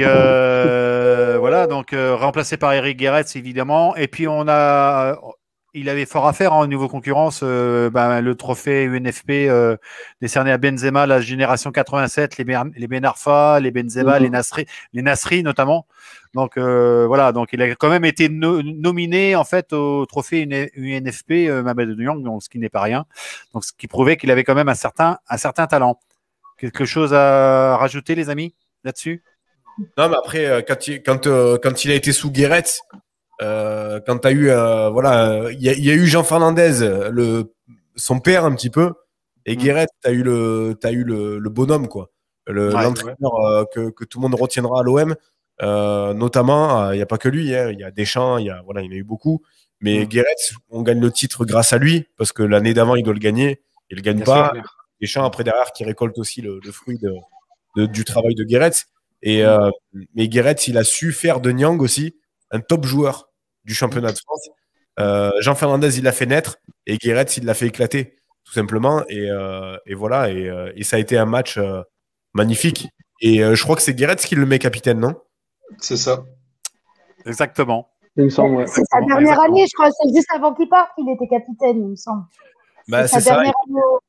euh, voilà, donc euh, remplacé par Eric Guéret, évidemment. Et puis, on a... Il avait fort à faire en hein, niveau concurrence. Euh, ben, le trophée U N F P euh, décerné à Benzema, la génération quatre-vingt-sept, les, ben, les Ben Arfa, les Benzema, mmh. les Nasri, les Nasri notamment. Donc euh, voilà, donc il a quand même été no nominé en fait au trophée U N F P euh, Mamadou Niang, donc ce qui n'est pas rien. Donc ce qui prouvait qu'il avait quand même un certain, un certain talent. Quelque chose à rajouter, les amis, là-dessus? Non, mais après, quand il, quand, euh, quand il a été sous Guéret, Euh, quand tu as eu, euh, voilà, il y, y a eu Jean Fernandez, le, son père un petit peu, et Guéret, tu as eu, le, as eu le, le bonhomme, quoi. L'entraîneur ouais, ouais. euh, que, que tout le monde retiendra à l'O M, euh, notamment, il euh, n'y a pas que lui, il hein, y a Deschamps, il y a, voilà, il y en a eu beaucoup, mais mmh. Guéret, on gagne le titre grâce à lui, parce que l'année d'avant, il doit le gagner, il le gagne Bien pas. Sûr. Deschamps, après, derrière, qui récolte aussi le, le fruit de, de, du travail de Guéret. Et, mmh. euh, mais Guéret, il a su faire de Niang aussi un top joueur du championnat de France. Euh, Jean Fernandez, il l'a fait naître et Guéret, il l'a fait éclater, tout simplement. Et, euh, et voilà, et, euh, et ça a été un match euh, magnifique. Et euh, je crois que c'est Guéret qui le met capitaine, non? C'est ça. Exactement. Il me semble, ouais. C'est sa dernière Exactement. année, je crois. C'est juste avant qu'il parte qu'il était capitaine, il me semble. Bah, c'est ça. Année...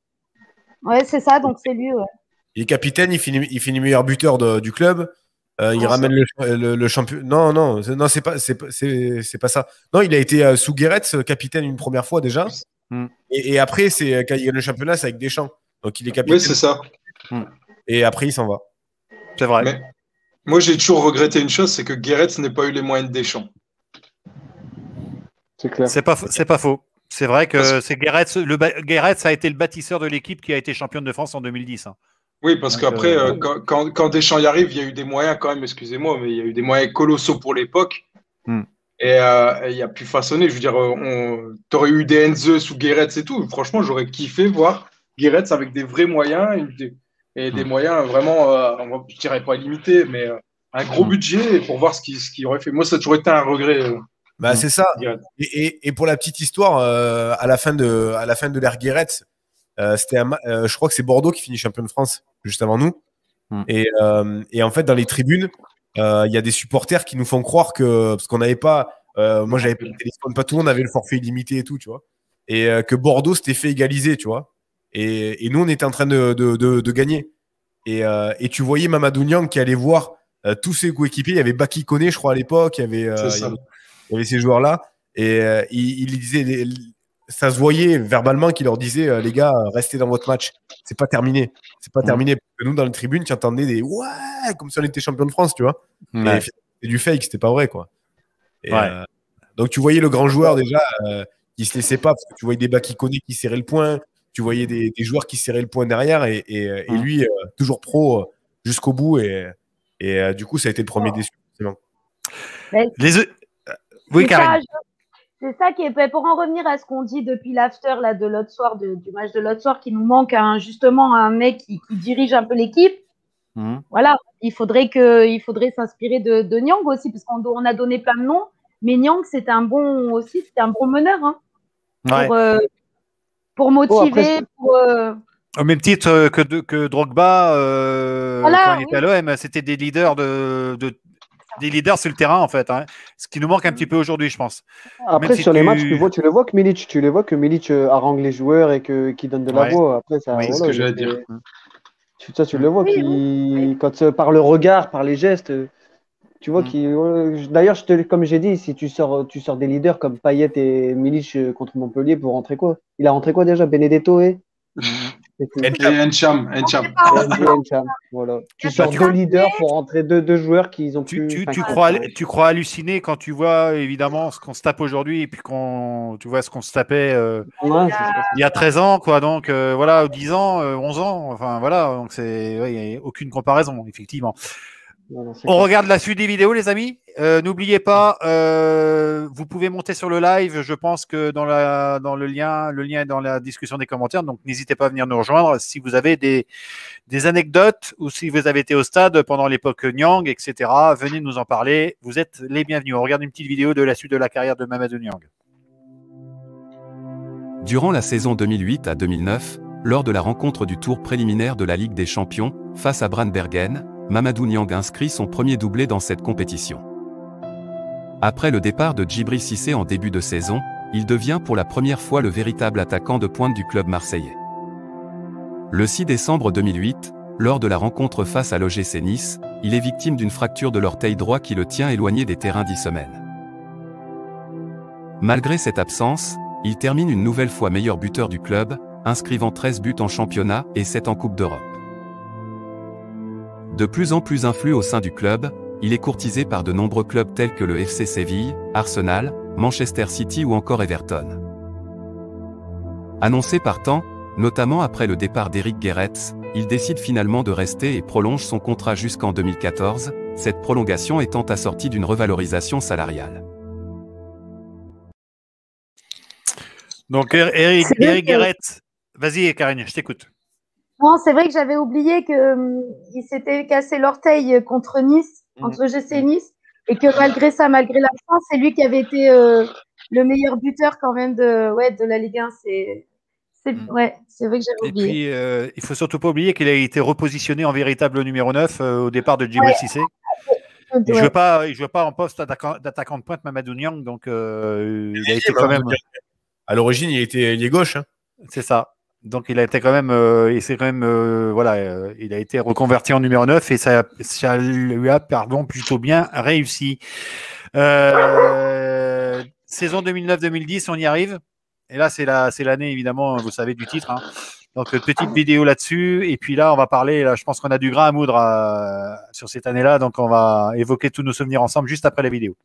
Ouais, c'est ça, donc c'est lui. Ouais. Il est capitaine, il finit, il finit meilleur buteur de, du club. Euh, il oh, ramène le, le, le champion. Non, non, non, c'est pas, c'est, c'est pas ça. Non, il a été euh, sous Guéret, capitaine une première fois déjà. Mm. Et, et après, c'est quand il gagne le championnat, c'est avec Deschamps. Donc il est capitaine. Oui, c'est ça. Mm. Et après, il s'en va. C'est vrai. Mais moi, j'ai toujours regretté une chose, c'est que Guéret n'ait pas eu les moyens de Deschamps. C'est clair. C'est pas, c'est pas faux. C'est vrai que c'est Guéret, le Guéret, ça a été le bâtisseur de l'équipe qui a été championne de France en deux mille dix. Hein. Oui, parce qu'après, euh, quand, quand, quand Deschamps y arrive, il y a eu des moyens quand même, excusez-moi, mais il y a eu des moyens colossaux pour l'époque. Mm. Et euh, il a pu façonner. Je veux dire, tu aurais eu des Enze sous Guéret et tout. Franchement, j'aurais kiffé voir Guéret avec des vrais moyens des, et des mm. moyens vraiment, euh, je dirais pas limités, mais euh, un gros mm. budget pour voir ce qu'il ce qu'il aurait fait. Moi, ça a toujours été un regret. Euh, bah, c'est ça. Et, et, et pour la petite histoire, euh, à la fin de, à la fin de l'ère Guéret, euh, c'était un, euh, je crois que c'est Bordeaux qui finit champion de France juste avant nous. Mm. Et, euh, et en fait, dans les tribunes, il euh, y a des supporters qui nous font croire que, parce qu'on n'avait pas, euh, moi j'avais pas le téléphone, pas tout le monde avait le forfait illimité et tout, tu vois. Et euh, que Bordeaux s'était fait égaliser, tu vois. Et, et nous, on était en train de, de, de, de gagner. Et, euh, et tu voyais Mamadou Niang qui allait voir euh, tous ses coéquipiers. Il y avait Baki Koné, je crois, à l'époque. Il y avait, euh, il y avait, il y avait ces joueurs-là. Et euh, il, il disait. Les, ça se voyait verbalement qu'il leur disait euh, les gars, restez dans votre match, c'est pas terminé, c'est pas mmh. terminé. Parce que nous dans les tribunes, tu entendais des ouais, comme si on était champion de France, tu vois. Ouais. C'est du fake, c'était pas vrai quoi. Et, ouais. euh, donc tu voyais le grand joueur déjà euh, qui se laissait pas parce que tu voyais des Baki Koné qui serraient le poing, tu voyais des, des joueurs qui serraient le poing derrière et, et, mmh. et lui euh, toujours pro euh, jusqu'au bout et, et euh, du coup ça a été le premier oh. déçu. Les... Oui, Karine. C'est ça qui est, pour en revenir à ce qu'on dit depuis l'after là, de l'autre soir, de, du match de l'autre soir, qui nous manque un, justement un mec qui, qui dirige un peu l'équipe. Mmh. Voilà, il faudrait que, il faudrait s'inspirer de, de Niang aussi, parce qu'on on a donné plein de noms, mais Niang c'était un bon aussi, c'était un bon meneur, hein, ouais. pour, euh, pour motiver, oh, pour. Euh... Au même titre que, que Drogba, euh, voilà, quand il oui. était à l'O M, c'était des leaders de, de des leaders sur le terrain en fait, hein. Ce qui nous manque un petit peu aujourd'hui, je pense. Après si sur tu... les matchs, tu vois, tu le vois que Milic, tu le vois que Milic harangue les joueurs et que qui donne de la ouais. voix. Après ça, oui, voilà, c'est ce que j'allais dire. Ça, tu le vois, oui, oui. Quand par le regard, par les gestes, tu vois mm. qu'il. D'ailleurs, je te, comme j'ai dit, si tu sors, tu sors des leaders comme Payet et Milic contre Montpellier pour rentrer quoi? Il a rentré quoi déjà? Benedetto et Encham, Encham. Voilà. Tu sors deux leaders pour rentrer deux, deux joueurs qui ont tu, plus. Tu, tu, crois, tu crois halluciner quand tu vois évidemment ce qu'on se tape aujourd'hui et puis qu'on, tu vois ce qu'on se tapait euh, ouais, il y a treize ans, quoi. Donc euh, voilà, dix ans, euh, onze ans, enfin voilà. Donc c'est, ouais, il n'y a aucune comparaison, effectivement. Non, non, on regarde la suite des vidéos, les amis. Euh, N'oubliez pas, euh, vous pouvez monter sur le live. Je pense que dans, la, dans le lien, le lien est dans la discussion des commentaires. Donc, n'hésitez pas à venir nous rejoindre si vous avez des, des anecdotes ou si vous avez été au stade pendant l'époque Niang, et cetera. Venez nous en parler. Vous êtes les bienvenus. On regarde une petite vidéo de la suite de la carrière de Mamadou Niang. Durant la saison deux mille huit à deux mille neuf, lors de la rencontre du tour préliminaire de la Ligue des Champions, face à Brandbergen, Mamadou Niang inscrit son premier doublé dans cette compétition. Après le départ de Djibril Cissé en début de saison, il devient pour la première fois le véritable attaquant de pointe du club marseillais. Le six décembre deux mille huit, lors de la rencontre face à l'O G C Nice, il est victime d'une fracture de l'orteil droit qui le tient éloigné des terrains dix semaines. Malgré cette absence, il termine une nouvelle fois meilleur buteur du club, inscrivant treize buts en championnat et sept en Coupe d'Europe. De plus en plus influent au sein du club, il est courtisé par de nombreux clubs tels que le F C Séville, Arsenal, Manchester City ou encore Everton. Annoncé partant, notamment après le départ d'Eric Gerets, il décide finalement de rester et prolonge son contrat jusqu'en deux mille quatorze, cette prolongation étant assortie d'une revalorisation salariale. Donc Eric, Eric Gerets, vas-y Karine, je t'écoute. Non, c'est vrai que j'avais oublié qu'il euh, s'était cassé l'orteil contre Nice, mmh. entre G C Nice, et que malgré ça, malgré l'absence, c'est lui qui avait été euh, le meilleur buteur quand même de, ouais, de la Ligue un. C'est mmh. ouais, vrai que j'avais oublié. Et puis, euh, il ne faut surtout pas oublier qu'il a été repositionné en véritable numéro neuf euh, au départ de Djibril ouais. Cissé. Il ne ouais. jouait pas, il jouait pas en poste d'attaquant de pointe, Mamadou Niang, donc euh, il a été quand même. À l'origine, il était ailier gauche. Hein. C'est ça. Donc il a été quand même, euh, il s'est quand même, euh, voilà, euh, il a été reconverti en numéro neuf et ça, ça lui a, pardon, plutôt bien réussi. Euh, saison deux mille neuf deux mille dix, on y arrive. Et là, c'est la, c'est l'année évidemment, vous savez du titre. Hein. Donc petite vidéo là-dessus. Et puis là, on va parler. Là, je pense qu'on a du grain à moudre à, sur cette année-là. Donc on va évoquer tous nos souvenirs ensemble juste après la vidéo.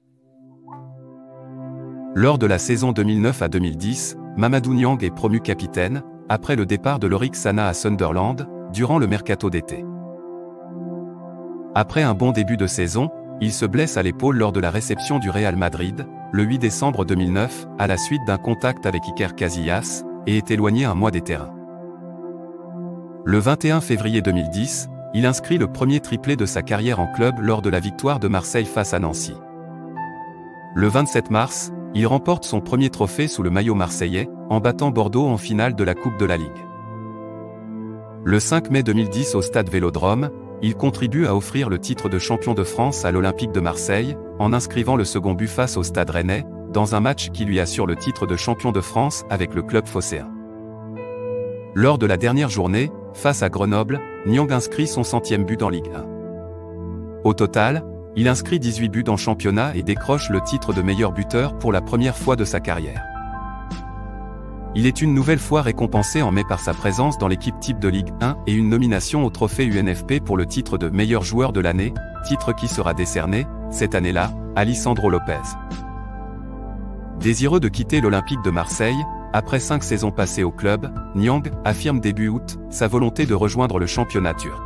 Lors de la saison deux mille neuf à deux mille dix, Mamadou Niang est promu capitaine, après le départ de Lorik Sana à Sunderland, durant le mercato d'été. Après un bon début de saison, il se blesse à l'épaule lors de la réception du Real Madrid, le huit décembre deux mille neuf, à la suite d'un contact avec Iker Casillas, et est éloigné un mois des terrains. Le vingt et un février deux mille dix, il inscrit le premier triplé de sa carrière en club lors de la victoire de Marseille face à Nancy. Le vingt-sept mars, il remporte son premier trophée sous le maillot marseillais, en battant Bordeaux en finale de la Coupe de la Ligue. Le cinq mai deux mille dix au stade Vélodrome, il contribue à offrir le titre de champion de France à l'Olympique de Marseille, en inscrivant le second but face au stade rennais, dans un match qui lui assure le titre de champion de France avec le club phocéen. Lors de la dernière journée, face à Grenoble, Niang inscrit son centième but en Ligue un. Au total, il inscrit dix-huit buts en championnat et décroche le titre de meilleur buteur pour la première fois de sa carrière. Il est une nouvelle fois récompensé en mai par sa présence dans l'équipe type de Ligue un et une nomination au trophée U N F P pour le titre de meilleur joueur de l'année, titre qui sera décerné, cette année-là, à Lisandro Lopez. Désireux de quitter l'Olympique de Marseille, après cinq saisons passées au club, Niang affirme début août sa volonté de rejoindre le championnat turc.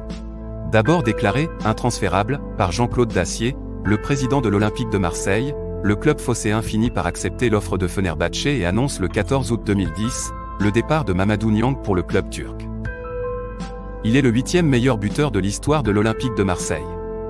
D'abord déclaré intransférable par Jean-Claude Dacier, le président de l'Olympique de Marseille, le club phocéen finit par accepter l'offre de Fenerbahçe et annonce le quatorze août deux mille dix le départ de Mamadou Niang pour le club turc. Il est le huitième meilleur buteur de l'histoire de l'Olympique de Marseille.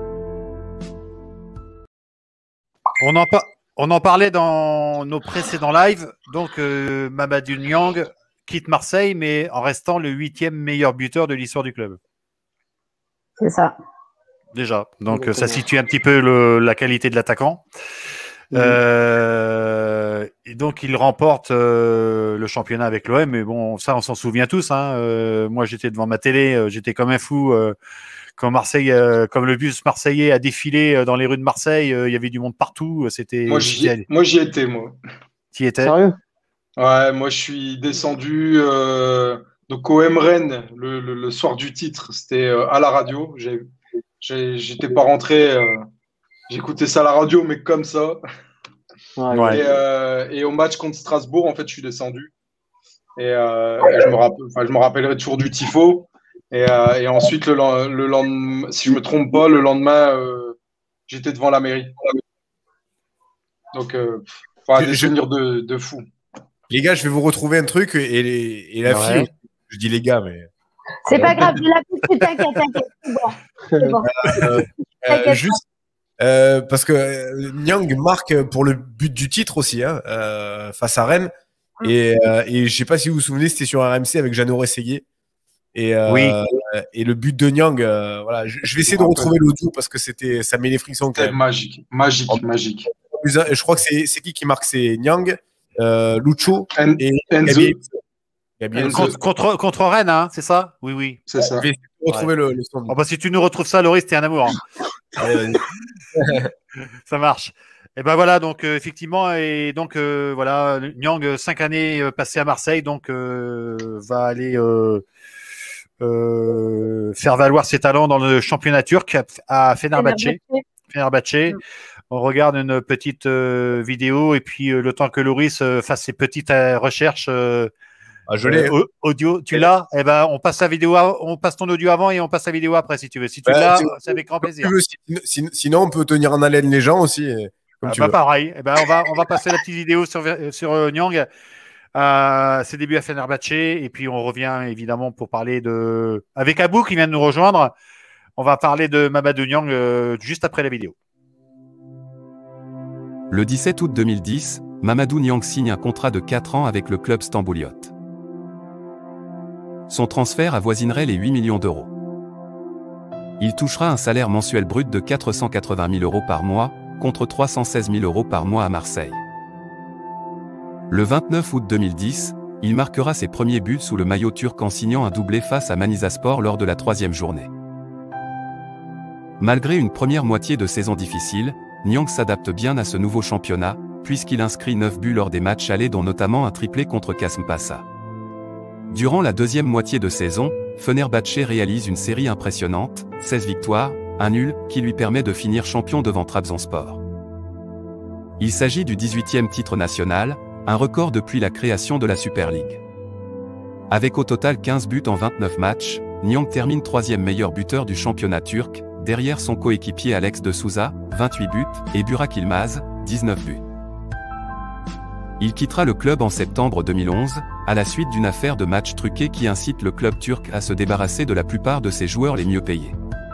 On en, par- on en parlait dans nos précédents lives. Donc, euh, Mamadou Niang quitte Marseille, mais en restant le huitième meilleur buteur de l'histoire du club. C'est ça. Déjà. Donc, Exactement. ça situe un petit peu le- la qualité de l'attaquant. Mhm. Euh, et donc, il remporte euh, le championnat avec l'O M. Mais bon, ça, on s'en souvient tous. Hein. Euh, moi, j'étais devant ma télé, euh, j'étais comme un fou. Euh, quand Marseille, euh, comme le bus marseillais a défilé euh, dans les rues de Marseille, euh, il y avait du monde partout. C'était. Moi, j'y moi, j'y étais, moi. Tu y étais? Sérieux? Ouais, moi, je suis descendu euh, donc au M Rennes le, le, le soir du titre. C'était euh, à la radio. J'ai- j'ai- J'étais pas rentré. euh, J'écoutais ça à la radio, mais comme ça. Ouais, Ouais. Et, euh, et au match contre Strasbourg, en fait, je suis descendu. Et, euh, et je, me rappelle, enfin, je me rappellerai toujours du tifo. Et, euh, et ensuite, le, len- le lendemain, si je me trompe pas, le lendemain, euh, j'étais devant la mairie. Donc, euh, enfin, Je- des je- souvenirs de, de fou. Les gars, je vais vous retrouver un truc et, les- et la Ouais. fille, aussi. Je dis les gars, mais C'est pas grave, je l'ai plus, tu t'inquiète, t'inquiète. C'est bon. C'est bon. euh, T'inquiète pas. juste euh, parce que euh, Niang marque pour le but du titre aussi, hein, euh, face à Rennes. Et, euh, et je sais pas si vous vous souvenez, c'était sur R M C avec Jeannot Rességuier. Et, euh, Oui. et le but de Niang, euh, voilà, je, je vais essayer de retrouver l'audio parce que c'était, ça met les frissons quand C'était même. magique, magique, Oh. magique. Je crois que c'est, c'est qui qui marque? C'est Niang, euh, Lucho En- et Enzo, Gabi. Gabi Enzo. Enzo. Contre, contre, contre Rennes, hein, c'est ça? Oui, oui. c'est ça. Je vais essayer de retrouver le, le son. Oh, bah, si tu nous retrouves ça, Loris, t'es un amour. Hein. Allez, vas-y. Ça marche. Et ben voilà, donc euh, effectivement, et donc euh, voilà, Niang, euh, cinq années euh, passées à Marseille, donc euh, va aller euh, euh, faire valoir ses talents dans le championnat turc à, à Fenerbahçe. Fenerbahçe. On regarde une petite euh, vidéo et puis euh, le temps que Loris euh, fasse ses petites euh, recherches euh, Ah, je l'ai. euh, audio, tu l'as? Eh ben, on passe la vidéo, av- on passe ton audio avant et on passe la vidéo après si tu veux. Si tu Ouais, l'as, tu- c'est avec grand Comme plaisir. tu veux, si- si- sinon, on peut tenir en haleine les gens aussi. et- Comme Ah, tu bah, veux. pareil. Eh ben, on va on va passer la petite vidéo sur sur euh, Niang, euh, ses débuts à Fenerbahçe et puis on revient évidemment pour parler de avec Abou qui vient de nous rejoindre. On va parler de Mamadou Niang euh, juste après la vidéo. Le dix-sept août deux mille dix, Mamadou Niang signe un contrat de quatre ans avec le club Stambouliyot. Son transfert avoisinerait les huit millions d'euros. Il touchera un salaire mensuel brut de quatre cent quatre-vingt mille euros par mois, contre trois cent seize mille euros par mois à Marseille. Le vingt-neuf août deux mille dix, il marquera ses premiers buts sous le maillot turc en signant un doublé face à Manisaspor lors de la troisième journée. Malgré une première moitié de saison difficile, Niang s'adapte bien à ce nouveau championnat, puisqu'il inscrit neuf buts lors des matchs allés dont notamment un triplé contre Kasımpaşa. Durant la deuxième moitié de saison, Fenerbahçe réalise une série impressionnante, seize victoires, un nul, qui lui permet de finir champion devant Trabzonspor. Il s'agit du dix-huitième titre national, un record depuis la création de la Super League. Avec au total quinze buts en vingt-neuf matchs, Niang termine troisième meilleur buteur du championnat turc, derrière son coéquipier Alex de Souza, vingt-huit buts, et Burak Yılmaz, dix-neuf buts. Il quittera le club en septembre deux mille onze, à la suite d'une affaire de match truqué qui incite le club turc à se débarrasser de la plupart de ses joueurs les mieux payés.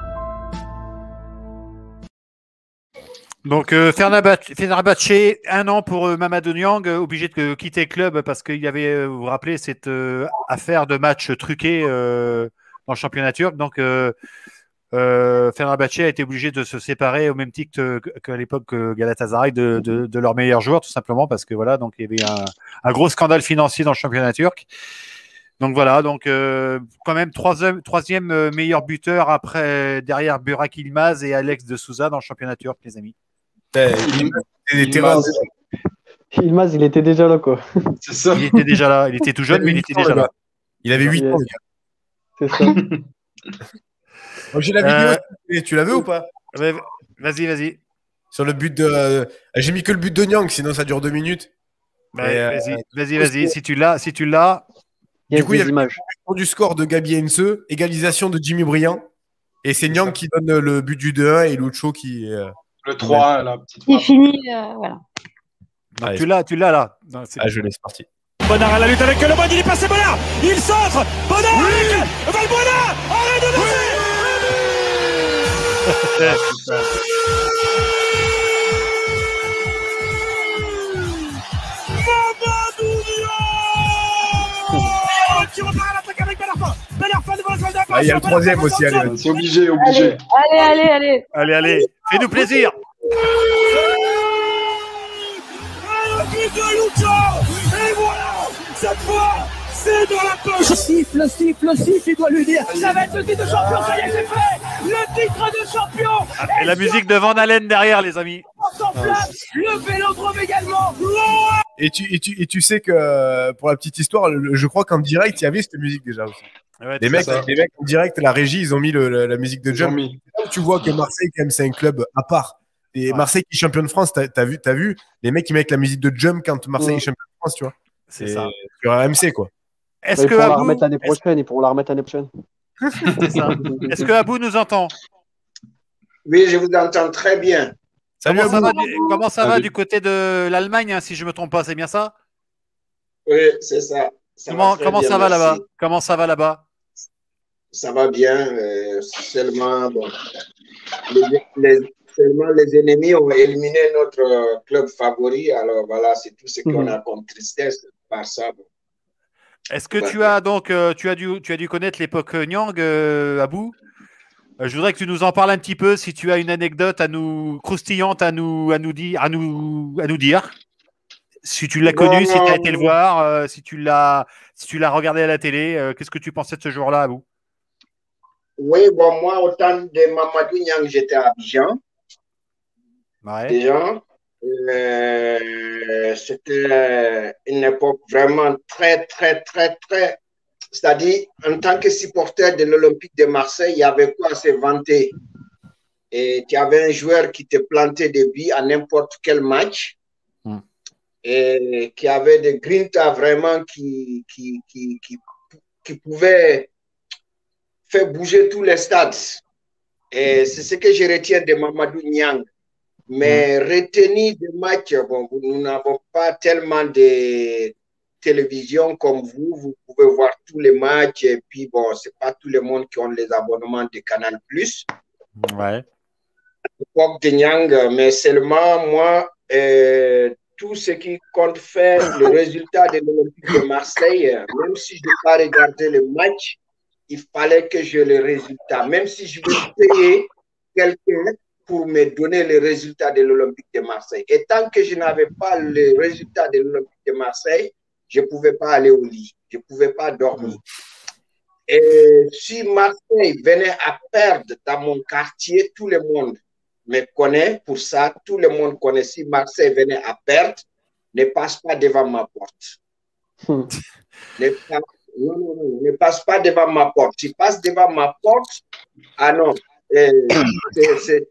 Donc euh, Fenerbahçe, Fenerbahçe, un an pour euh, Mamadou Niang, euh, obligé de euh, quitter le club parce qu'il y avait, euh, vous vous rappelez, cette euh, affaire de match truqué euh, dans le championnat turc. Donc euh, euh, Fenerbahçe a été obligé de se séparer au même titre que- qu'à l'époque euh, Galatasaray de, de, de leurs meilleurs joueurs, tout simplement parce que voilà, donc il y avait un, un gros scandale financier dans le championnat turc. Donc voilà, donc euh, quand même troisième, troisième euh, meilleur buteur après derrière Burak Yılmaz et Alex de Souza dans le championnat turc, les amis. Il- il- des Yılmaz, terrasses. Ilmaz, il était déjà là, quoi. c'est ça. Il était déjà là, il était tout jeune, mais il était déjà là. Il avait huit ans, le gars. C'est ça. Oh, j'ai la Euh, vidéo. Tu l'as vu ou pas? Ouais, Vas-y, vas-y. Sur le but de. euh, J'ai mis que le but de Niang, sinon ça dure deux minutes. Bah, Et, euh, Vas-y, vas-y, vas-y. Si tu l'as, si tu l'as. Il y a Du coup, il y a des le images. du score de Gabi Heinze, égalisation de Jimmy Briand. Et c'est Niang qui donne le but du deux un et Lucho qui, euh, Le trois, la petite. Il finit, euh, voilà. Non, tu l'as, tu l'as là. Non, ah, je laisse parti. Bonnard à la lutte avec le mode, il est passé Bonnard. Il centre. Bonnard oui avec Valbuena. Arrête de danser. Qui repart à l'attaque avec Bellerfin. Bellerfin devant le soldat. Ah, il y a le troisième aussi, allez. C'est obligé, obligé. Allez, allez, allez. Allez, allez. Fais-nous plaisir. Un but de Lucho. Et voilà. Cette fois, c'est dans la poche. Siffle, siffle, siffle, il doit lui dire. Ça va être le titre de champion, ça y est, c'est fait. Le titre de champion. Ah, et la musique de Van Halen derrière, les amis. Le vélodrome également. Et tu, et, tu, et tu sais que, pour la petite histoire, le, je crois qu'en direct, il y avait cette musique déjà aussi. Ouais, les, mecs, les mecs en direct, la régie, ils ont mis le, la, la musique de Jump. Tu vois que Marseille, quand même, c'est un club à part. Et ouais. Marseille qui est champion de France, t'as as vu, as vu, les mecs, ils mettent la musique de Jump quand Marseille ouais. est champion de France, tu vois. C'est ça. Sur R M C, quoi. Est-ce que ils pourront Abou... la remettre l'année prochaine, ils pourront la remettre l'année prochaine. C'est ça. Est-ce que Abou nous entend? Oui, je vous entends très bien. Salut, comment, ça va, du, comment ça va du côté de l'Allemagne, hein, si je ne me trompe pas, c'est bien ça? Oui, c'est ça. ça. Comment, comment bien, ça va là-bas? merci. Comment ça va là-bas? Ça va bien, euh, seulement, bon, les, les, seulement les ennemis ont éliminé notre club favori, alors voilà, c'est tout ce qu'on mmh. a comme tristesse par ça. Bon. Est-ce que ouais. tu as donc, euh, tu as dû, tu as dû connaître l'époque Niang, euh, Abou? euh, Je voudrais que tu nous en parles un petit peu, si tu as une anecdote à nous croustillante à nous, à nous dire, à nous, à nous dire. Si tu l'as connu, non, si tu as été le voir, euh, si tu l'as, si tu l'as regardé à la télé, euh, qu'est-ce que tu pensais de ce jour-là, Abou? Oui, bon, moi, au temps de Mamadou Niang, j'étais à Abidjan. Ouais. Déjà, euh, c'était une époque vraiment très, très, très, très. C'est-à-dire, en tant que supporter de l'Olympique de Marseille, il y avait quoi à se vanter. Et tu avais un joueur qui te plantait des billes à n'importe quel match. Mm. Et qui avait des grinta vraiment qui, qui, qui, qui, qui pouvaient faire bouger tous les stades. Et c'est ce que je retiens de Mamadou Niang. Mais mmh. retenir des matchs, bon, nous n'avons pas tellement de télévision comme vous. Vous pouvez voir tous les matchs. Et puis, bon, ce n'est pas tout le monde qui ont les abonnements de Canal plus. Ouais. L'époque de Niang, mais seulement moi, euh, tout ce qui compte faire le résultat de l'Olympique de Marseille, même si je n'ai pas regardé le match, il fallait que j'ai le résultat. Même si je vais payer quelqu'un pour me donner le résultat de l'Olympique de Marseille. Et tant que je n'avais pas le résultat de l'Olympique de Marseille, je ne pouvais pas aller au lit. Je ne pouvais pas dormir. Et si Marseille venait à perdre dans mon quartier, tout le monde me connaît pour ça. Tout le monde connaît. Si Marseille venait à perdre, ne passe pas devant ma porte. Hmm. Ne, passe, non, non, non, ne passe pas devant ma porte. Si passe devant ma porte, ah non, euh, c'est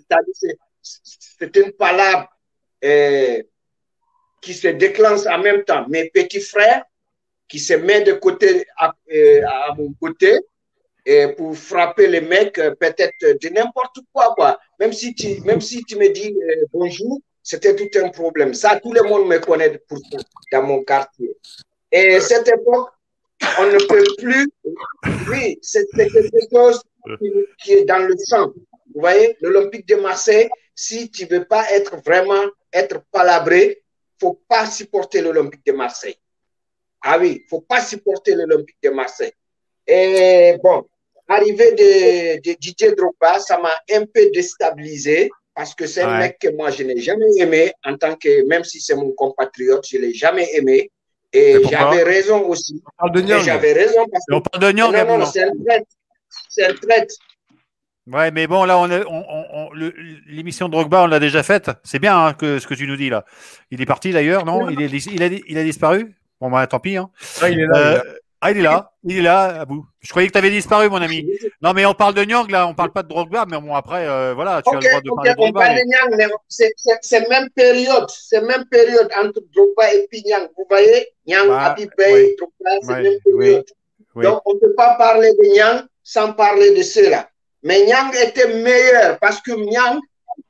une palabre euh, qui se déclenche en même temps. Mes petits frères qui se mettent de côté à, euh, à mon côté et pour frapper les mecs, peut-être de n'importe quoi, quoi. Même si tu, même si tu me dis euh, bonjour, c'était tout un problème. Ça, tout le monde me connaît pour ça dans mon quartier. Et cette époque, on ne peut plus. Oui, c'est quelque chose qui, qui est dans le sang. Vous voyez, l'Olympique de Marseille, si tu ne veux pas être vraiment être palabré, il ne faut pas supporter l'Olympique de Marseille. Ah oui, il ne faut pas supporter l'Olympique de Marseille. Et bon, l'arrivée de, de Didier Drogba, ça m'a un peu déstabilisé parce que c'est un ouais. mec que moi, je n'ai jamais aimé en tant que, même si c'est mon compatriote, je ne l'ai jamais aimé. Et j'avais raison aussi. On parle de Niang. J'avais raison parce que. On parle de Niang, non, non, c'est un traite. C'est un traite. Ouais, mais bon, là, on on, on, on, l'émission de Drogba, on l'a déjà faite. C'est bien hein, que, ce que tu nous dis là. Il est parti d'ailleurs, non il, est, il, a, il a disparu. Bon, bah, tant pis. Hein. Ah, il est là. Euh, il est là. Ah, il est là. Il est là, Abou. Je croyais que tu avais disparu, mon ami. Non, mais on parle de Niang, là. On ne parle pas de Drogba, mais bon, après, euh, voilà, tu okay, as le droit de okay, parler de Drogba. On parle mais... de Niang, mais c'est la même période. C'est la même période entre Drogba et puis Niang. Vous voyez, Niang, bah, Habib Beye, oui. Drogba, c'est la ouais, même période. Oui, oui. Donc, on ne peut pas parler de Niang sans parler de cela. Mais Niang était meilleur parce que Niang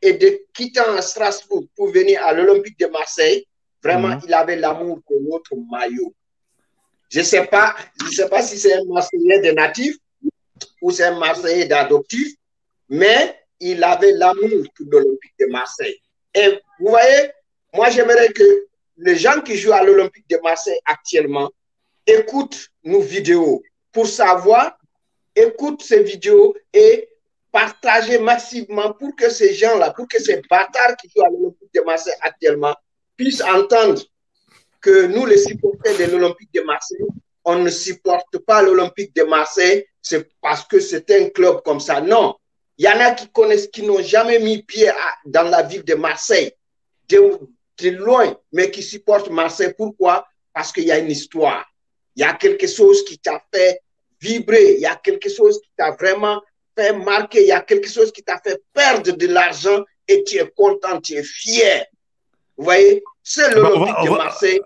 et de quittant Strasbourg pour venir à l'Olympique de Marseille, vraiment, mmh. il avait l'amour pour notre maillot. Je ne sais pas, je sais pas si c'est un Marseillais de natif ou c'est un Marseillais d'adoptif, mais il avait l'amour pour l'Olympique de Marseille. Et vous voyez, moi, j'aimerais que les gens qui jouent à l'Olympique de Marseille actuellement écoutent nos vidéos pour savoir, écoutent ces vidéos et partagez massivement pour que ces gens-là, pour que ces bâtards qui jouent à l'Olympique de Marseille actuellement puissent entendre que nous, les supporters de l'Olympique de Marseille, on ne supporte pas l'Olympique de Marseille, c'est parce que c'est un club comme ça. Non, il y en a qui connaissent, qui n'ont jamais mis pied à, dans la ville de Marseille, de, de loin, mais qui supportent Marseille. Pourquoi? Parce qu'il y a une histoire. Il y a quelque chose qui t'a fait vibrer, il y a quelque chose qui t'a vraiment fait marquer, il y a quelque chose qui t'a fait perdre de l'argent et tu es content, tu es fier. Vous voyez, c'est l'Olympique de Marseille.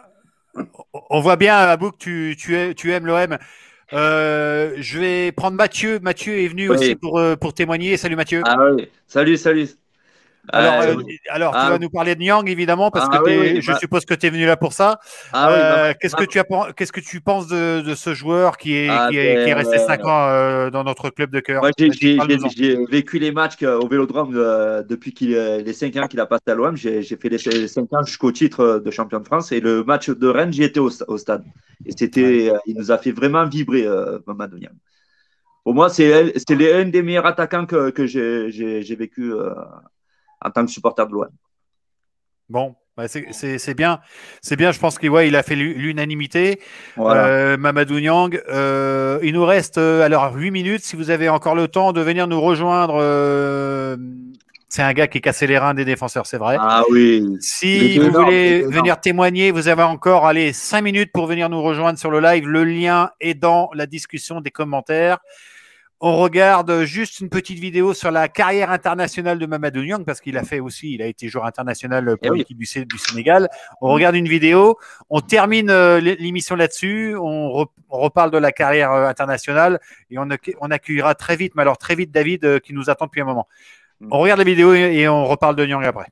On voit bien, Abou, que tu, tu, aimes, tu aimes l'O M. Euh, je vais prendre Mathieu. Mathieu est venu oui. aussi pour, pour témoigner. Salut Mathieu. Ah oui, salut, salut. Alors, euh, euh, alors ah, tu vas nous parler de Niang, évidemment, parce ah, que oui, oui, je bah... suppose que tu es venu là pour ça. Ah, euh, oui, Qu'est-ce que tu as, qu'est-ce que tu penses de, de ce joueur qui est, ah, qui est, ben, qui est resté cinq euh, ans euh, dans notre club de cœur? J'ai vécu les matchs au Vélodrome euh, depuis qu'il, les cinq ans qu'il a passé à l'O M. J'ai fait les, les cinq ans jusqu'au titre de champion de France. Et le match de Rennes, j'y étais au, au stade. Et c'était, ouais. euh, il nous a fait vraiment vibrer, euh, Mamadou Niang. Pour moi, c'est un des meilleurs attaquants que, que j'ai vécu. Euh, en tant que supporter de l'O M. Bon, bah c'est bien. C'est bien, je pense qu'il ouais, il a fait l'unanimité. Voilà. Euh, Mamadou Niang. Euh, il nous reste euh, alors huit minutes. Si vous avez encore le temps de venir nous rejoindre, euh, c'est un gars qui est cassé les reins des défenseurs, c'est vrai. Ah oui. Si vous voulez venir témoigner, vous avez encore allez, cinq minutes pour venir nous rejoindre sur le live. Le lien est dans la discussion des commentaires. On regarde juste une petite vidéo sur la carrière internationale de Mamadou Niang parce qu'il a fait aussi, il a été joueur international pour l'équipe oui. du, du Sénégal. On regarde une vidéo, on termine euh, l'émission là-dessus, on, re, on reparle de la carrière euh, internationale et on, on accueillera très vite, mais alors très vite David euh, qui nous attend depuis un moment. On regarde la vidéo et, et on reparle de Niang après.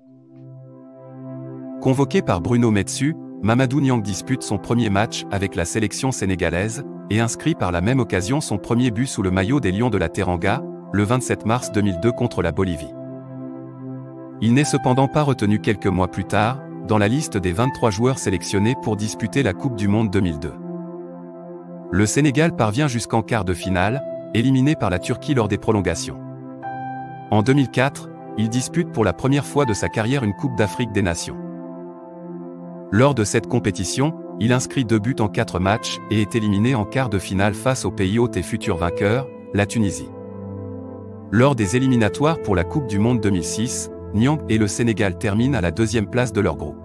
Convoqué par Bruno Metsu, Mamadou Niang dispute son premier match avec la sélection sénégalaise et inscrit par la même occasion son premier but sous le maillot des Lions de la Teranga, le vingt-sept mars deux mille deux contre la Bolivie. Il n'est cependant pas retenu quelques mois plus tard, dans la liste des vingt-trois joueurs sélectionnés pour disputer la Coupe du Monde deux mille deux. Le Sénégal parvient jusqu'en quart de finale, éliminé par la Turquie lors des prolongations. En deux mille quatre, il dispute pour la première fois de sa carrière une Coupe d'Afrique des Nations. Lors de cette compétition, il inscrit deux buts en quatre matchs et est éliminé en quart de finale face au pays hôte et futur vainqueur, la Tunisie. Lors des éliminatoires pour la Coupe du Monde deux mille six, Niang et le Sénégal terminent à la deuxième place de leur groupe.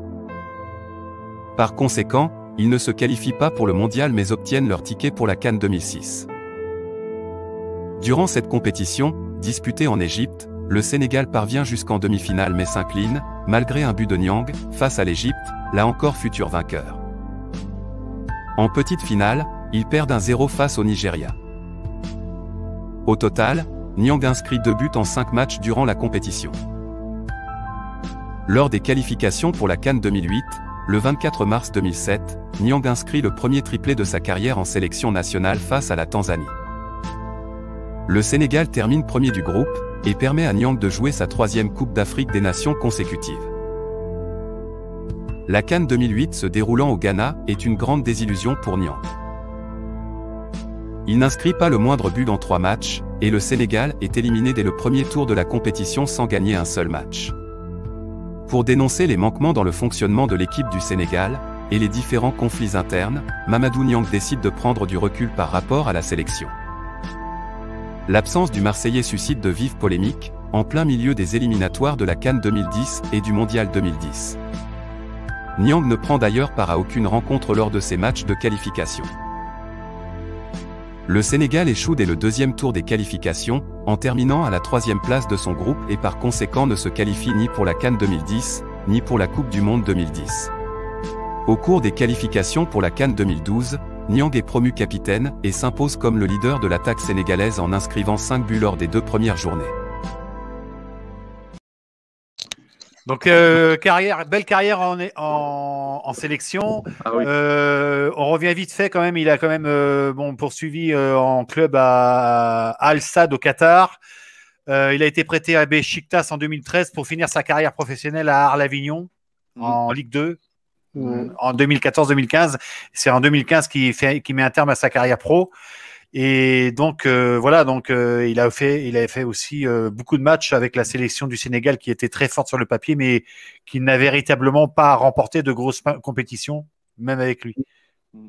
Par conséquent, ils ne se qualifient pas pour le mondial mais obtiennent leur ticket pour la CAN deux mille six. Durant cette compétition, disputée en Égypte, le Sénégal parvient jusqu'en demi-finale mais s'incline, malgré un but de Niang, face à l'Égypte, là encore futur vainqueur. En petite finale, ils perdent un zéro face au Nigeria. Au total, Niang inscrit deux buts en cinq matchs durant la compétition. Lors des qualifications pour la CAN deux mille huit, le vingt-quatre mars deux mille sept, Niang inscrit le premier triplé de sa carrière en sélection nationale face à la Tanzanie. Le Sénégal termine premier du groupe, et permet à Niang de jouer sa troisième Coupe d'Afrique des Nations consécutive. La CAN deux mille huit se déroulant au Ghana est une grande désillusion pour Niang. Il n'inscrit pas le moindre but dans trois matchs, et le Sénégal est éliminé dès le premier tour de la compétition sans gagner un seul match. Pour dénoncer les manquements dans le fonctionnement de l'équipe du Sénégal, et les différents conflits internes, Mamadou Niang décide de prendre du recul par rapport à la sélection. L'absence du Marseillais suscite de vives polémiques, en plein milieu des éliminatoires de la CAN deux mille dix et du Mondial deux mille dix. Niang ne prend d'ailleurs part à aucune rencontre lors de ces matchs de qualification. Le Sénégal échoue dès le deuxième tour des qualifications, en terminant à la troisième place de son groupe et par conséquent ne se qualifie ni pour la CAN deux mille dix, ni pour la Coupe du Monde deux mille dix. Au cours des qualifications pour la CAN deux mille douze, Niang est promu capitaine et s'impose comme le leader de l'attaque sénégalaise en inscrivant cinq buts lors des deux premières journées. Donc, euh, carrière, belle carrière en, en, en sélection. Ah oui. euh, on revient vite fait quand même. Il a quand même euh, bon, poursuivi euh, en club à, à Al Sadd au Qatar. Euh, il a été prêté à Beşiktaş en deux mille treize pour finir sa carrière professionnelle à Arles-Avignon mmh. en Ligue deux mmh. en deux mille quatorze deux mille quinze. C'est en deux mille quinze qu'il fait, qu'il met un terme à sa carrière pro. Et donc euh, voilà, donc euh, il a fait, il a fait aussi euh, beaucoup de matchs avec la sélection du Sénégal qui était très forte sur le papier, mais qui n'a véritablement pas remporté de grosses compétitions, même avec lui. Oui,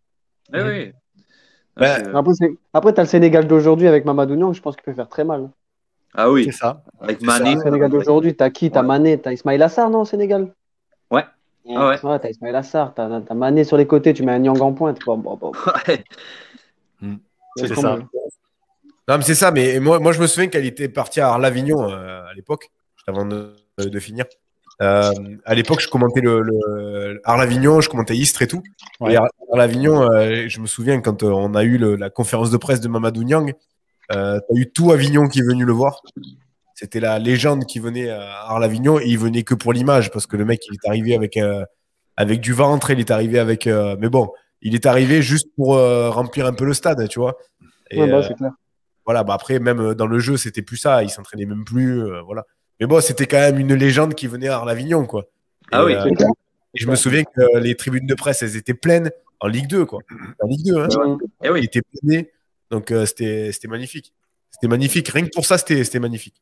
oui. Ben, après, après tu as le Sénégal d'aujourd'hui avec Mamadou Niang, je pense qu'il peut faire très mal. Ah oui. C'est ça. Avec Mané. Le Sénégal d'aujourd'hui, tu as qui? Tu as ouais. Mané, tu as Ismaïla Sarr, non, au Sénégal? Ouais. Ah ouais. Ouais, tu as Ismaïla Sarr, tu as, as Mané sur les côtés, tu mets un Niang en pointe. Bon, bon, bon. Ouais. Hmm. C'est, c'est ça. Non, mais c'est ça. Mais moi, moi, je me souviens qu'elle était partie à Arles-Avignon euh, à l'époque, juste avant de, de finir. Euh, à l'époque, je commentais le, le Arles-Avignon, je commentais Istres et tout. Ouais. Et Arles-Avignon, euh, je me souviens quand euh, on a eu le, la conférence de presse de Mamadou Niang, euh, tu as eu tout Avignon qui est venu le voir. C'était la légende qui venait à Arles-Avignon et il venait que pour l'image parce que le mec, il est arrivé avec, euh, avec du ventre, il est arrivé avec. Euh, mais bon. Il est arrivé juste pour euh, remplir un peu le stade, tu vois. Et, ouais, bah, c'est clair. Euh, voilà, bah après, même dans le jeu, c'était plus ça. Il s'entraînait même plus. Euh, voilà. Mais bon, c'était quand même une légende qui venait à Arles-Avignon, quoi. Et, ah oui, euh, et je me souviens que les tribunes de presse, elles étaient pleines en Ligue deux, quoi. En Ligue deux, hein. Ouais. Et oui. Ils étaient pleins. Donc, euh, c'était, c'était magnifique. C'était magnifique. Rien que pour ça, c'était, c'était magnifique.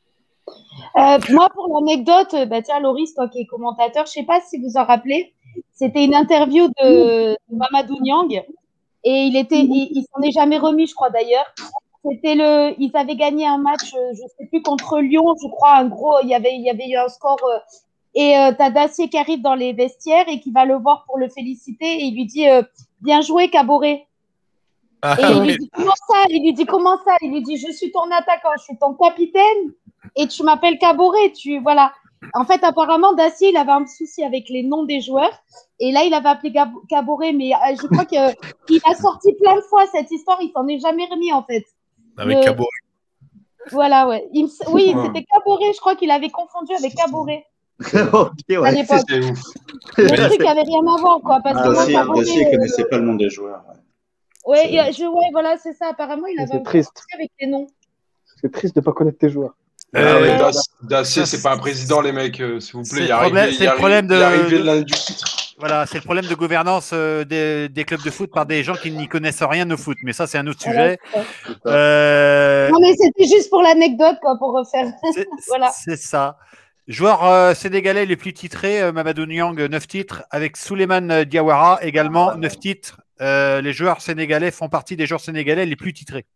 Euh, moi, pour l'anecdote, bah, tiens, Loris, toi qui es commentateur, je ne sais pas si vous en rappelez, c'était une interview de, de Mamadou Niang et il était, il, il s'en est jamais remis, je crois d'ailleurs. C'était le, ils avaient gagné un match, je ne sais plus contre Lyon, je crois, un gros, il y avait, il y avait eu un score euh, et euh, t'as Dacier qui arrive dans les vestiaires et qui va le voir pour le féliciter et il lui dit euh, bien joué Caboret. Ah, et il oui. lui dit comment ça, il lui dit comment ça, il lui dit je suis ton attaquant, je suis ton capitaine et tu m'appelles Caboret, tu voilà. En fait, apparemment, Dacier, il avait un souci avec les noms des joueurs. Et là, il avait appelé Caboret. Mais euh, je crois qu'il a sorti plein de fois cette histoire. Il s'en est jamais remis, en fait. Avec Le... Caboret. Voilà, ouais. Il... Oui, c'était Caboret. Je crois qu'il avait confondu avec Caboret. Ok, ouais. À l'époque. C'est ouf. Le truc n'avait rien à voir, quoi. Parce ah, que moi, Dacier, Caboret, Dacier ne connaissait pas le nom des joueurs. Ouais, ouais, je... ouais voilà, c'est ça. Apparemment, il avait un triste. souci avec les noms. C'est triste de ne pas connaître tes joueurs. Ah oui, Dacier, c'est pas un président, les mecs, euh, s'il vous plaît. C'est le problème, c'est le problème de, de voilà, c'est le problème de gouvernance euh, des, des clubs de foot par des gens qui n'y connaissent rien au foot. Mais ça, c'est un autre sujet. Voilà, euh... Non, mais c'était juste pour l'anecdote, quoi, pour refaire. C'est, voilà. C'est ça. Joueur euh, sénégalais les plus titrés, euh, Mamadou Niang, neuf titres, avec Souleymane Diawara également, neuf titres. Euh, les joueurs sénégalais font partie des joueurs sénégalais les plus titrés.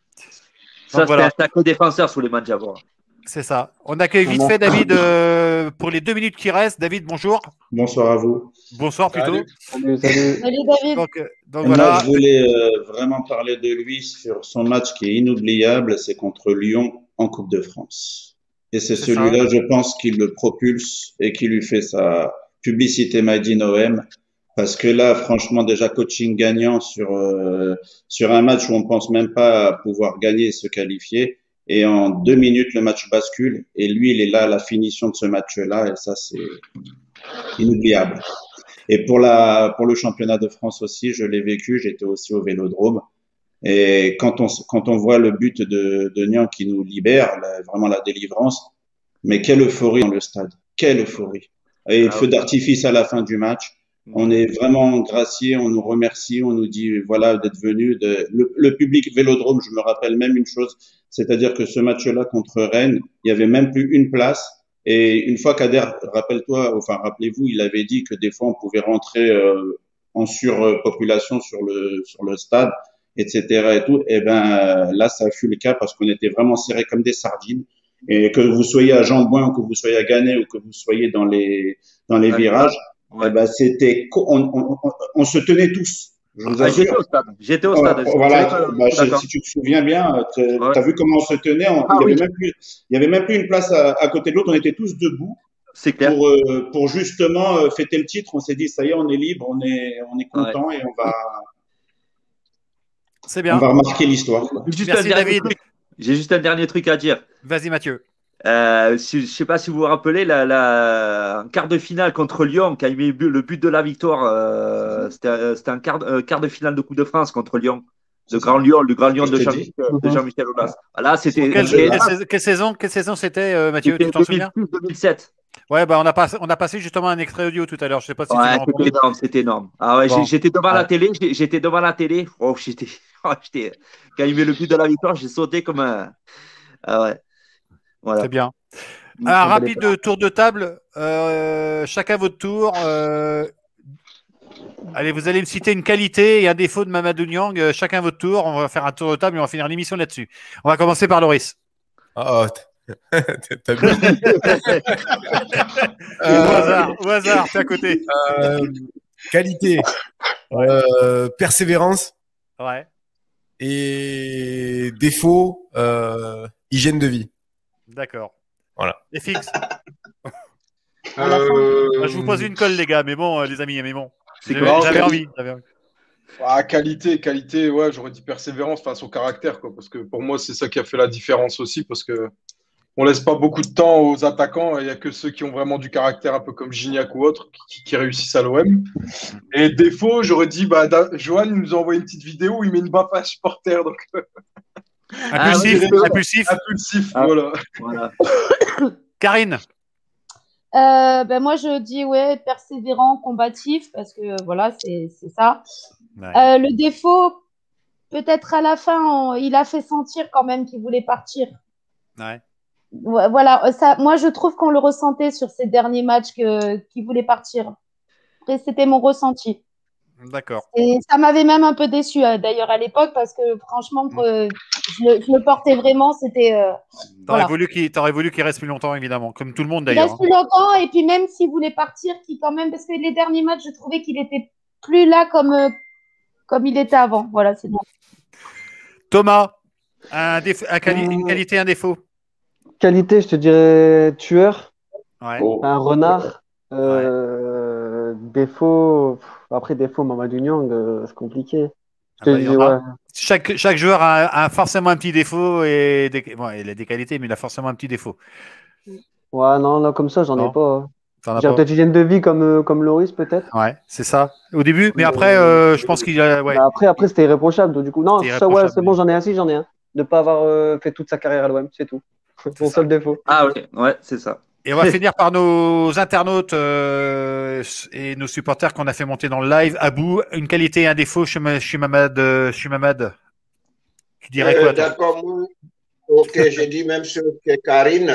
Ça, Donc, voilà. C'est un défenseur Souleymane Diawara. C'est ça. On accueille vite fait David euh, pour les deux minutes qui restent. David, bonjour. Bonsoir à vous. Bonsoir plutôt. Salut, salut. Salut David. Donc, donc voilà. Moi, je voulais euh, vraiment parler de lui sur son match qui est inoubliable, c'est contre Lyon en Coupe de France. Et c'est, c'est celui-là, ça. Je pense, qui le propulse et qui lui fait sa publicité Made in O M. Parce que là, franchement, déjà coaching gagnant sur euh, sur un match où on pense même pas pouvoir gagner et se qualifier. Et en deux minutes, le match bascule. Et lui, il est là à la finition de ce match-là. Et ça, c'est inoubliable. Et pour la, pour le championnat de France aussi, je l'ai vécu. J'étais aussi au Vélodrome. Et quand on, quand on voit le but de, de Niang qui nous libère, la, vraiment la délivrance, mais quelle euphorie dans le stade. Quelle euphorie. Et ah, feu okay. d'artifice à la fin du match. On est vraiment graciés, on nous remercie, on nous dit voilà d'être venus. De... Le, le public Vélodrome, je me rappelle même une chose, c'est-à-dire que ce match-là contre Rennes, il y avait même plus une place. Et une fois Kader, rappelle-toi, enfin rappelez-vous, il avait dit que des fois on pouvait rentrer euh, en surpopulation sur le sur le stade, et cetera et tout. Et ben là, ça fut le cas parce qu'on était vraiment serrés comme des sardines. Et que vous soyez à Jambouin, ou que vous soyez à Ganay, ou que vous soyez dans les dans les virages. Ouais. Eh ben, c'était, on, on, on, on se tenait tous. Je vous ah, j'étais au stade. J'étais au stade. Euh, voilà. Bah, je, si tu te souviens bien, tu as ouais. vu comment on se tenait. On, ah, il y oui. avait même plus, il y avait même plus une place à, à côté de l'autre. On était tous debout. C'est clair. Pour, euh, pour justement euh, fêter le titre. On s'est dit, ça y est, on est libre, on est, on est content ouais. et on va. C'est bien. On va remarquer l'histoire. Juste Merci, un David. Truc. J'ai juste un dernier truc à dire. Vas-y, Mathieu. Euh, si, je ne sais pas si vous vous rappelez, la, la, en quart de finale contre Lyon, quand il met le but de la victoire, euh, c'était c'était un quart, euh, quart de finale de Coupe de France contre Lyon. Le Grand Lyon, le Grand Lyon de Jean-Michel Jean Aulas. Là, c'était. Quelle, quelle, quelle saison, quelle saison c'était, euh, Mathieu? Tu t'en souviens? deux mille sept. Ouais, bah on a, pas, on a passé justement un extrait audio tout à l'heure. Je sais pas si ouais, tu c'était énorme, c'était énorme. Ah ouais, bon. J'étais devant ouais. la télé, j'étais devant la télé. Oh, j'étais, oh, quand il met le but de la victoire, j'ai sauté comme un. Ah ouais. Voilà. C'est bien. Un rapide tour de table. Euh, chacun votre tour. Euh, allez, vous allez me citer une qualité et un défaut de Mamadou Niang. Euh, chacun votre tour. On va faire un tour de table et on va finir l'émission là-dessus. On va commencer par Loris. Oh, t'as bien. euh, au hasard, au hasard, t'es à côté. Euh, qualité, euh, persévérance. Ouais. Et défaut, euh, hygiène de vie. D'accord. Voilà. Et fixe. Euh... Je vous pose une colle, les gars, mais bon, les amis, mais bon. J'avais envie. envie. Ah, qualité, qualité, ouais, j'aurais dit persévérance face au caractère, quoi, parce que pour moi, c'est ça qui a fait la différence aussi, parce que on laisse pas beaucoup de temps aux attaquants. Il n'y a que ceux qui ont vraiment du caractère, un peu comme Gignac ou autres, qui, qui réussissent à l'O M. Et défaut, j'aurais dit, bah, Johan nous a envoyé une petite vidéo où il met une baffe à un supporter. Donc... Impulsif, ah, impulsif. Impulsif, ah, voilà. voilà. Karine. Euh, ben moi, je dis ouais, persévérant, combatif, parce que voilà, c'est ça. Ouais. Euh, le défaut, peut-être à la fin, on, il a fait sentir quand même qu'il voulait partir. Ouais. Voilà, ça, moi je trouve qu'on le ressentait sur ces derniers matchs que, qu'il voulait partir. Après, c'était mon ressenti. D'accord. Et ça m'avait même un peu déçu d'ailleurs à l'époque parce que franchement, pour, euh, je, le, je le portais vraiment. C'était. Euh, T'aurais voilà. voulu qu'il t'aurais voulu qu'il reste plus longtemps, évidemment, comme tout le monde Il d'ailleurs. reste plus longtemps et puis même s'il voulait partir, qui quand même, parce que les derniers matchs, je trouvais qu'il était plus là comme euh, comme il était avant. Voilà, c'est bon. Thomas, un déf... un quali... euh... une qualité, un défaut. Qualité, je te dirais tueur, ouais. un renard. Euh, ouais. Défaut, après défaut, Mamadou Niang, euh, c'est compliqué. Ah bah, dis, ouais. chaque, chaque joueur a, a forcément un petit défaut et des, bon, il a des qualités, mais il a forcément un petit défaut. Ouais, non, là, comme ça, j'en ai pas. Hein. J'ai peut-être hygiène de vie comme, comme Loris, peut-être. Ouais, c'est ça. Au début, mais après, euh, je pense qu'il a. Ouais. Bah après, après c'était irréprochable. Donc, du coup, non, ça, ouais, c'est bon, j'en ai un, si, j'en ai un. De ne pas avoir euh, fait toute sa carrière à l'O M, c'est tout. Mon seul défaut. Ah, ouais, ouais, c'est ça. Et on va finir par nos internautes euh, et nos supporters qu'on a fait monter dans le live. Abou, une qualité et un défaut chez, chez Mamad. Euh, chez Mamad. Tu dirais euh, quoi? D'accord, ok, j'ai dit même ce que Karine.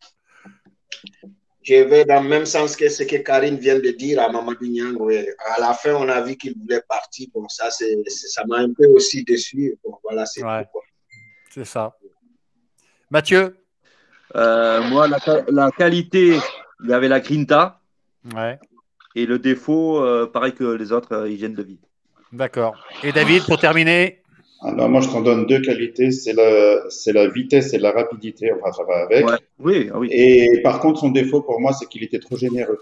Je vais dans le même sens que ce que Karine vient de dire à Mamadou Niang. Ouais. À la fin, on a vu qu'il voulait partir. Bon, ça, c'est, ça m'a un peu aussi déçu. Bon, voilà, c'est ouais. tout. C'est ça. Mathieu? Euh, moi, la, la qualité, il y avait la grinta. Ouais. Et le défaut, euh, pareil que les autres, euh, hygiène de vie. D'accord. Et David, pour terminer? Alors, moi, je t'en donne deux qualités. C'est la, c'est la vitesse et la rapidité. Enfin, ça va avec. Ouais. Oui, oui. Et par contre, son défaut, pour moi, c'est qu'il était trop généreux.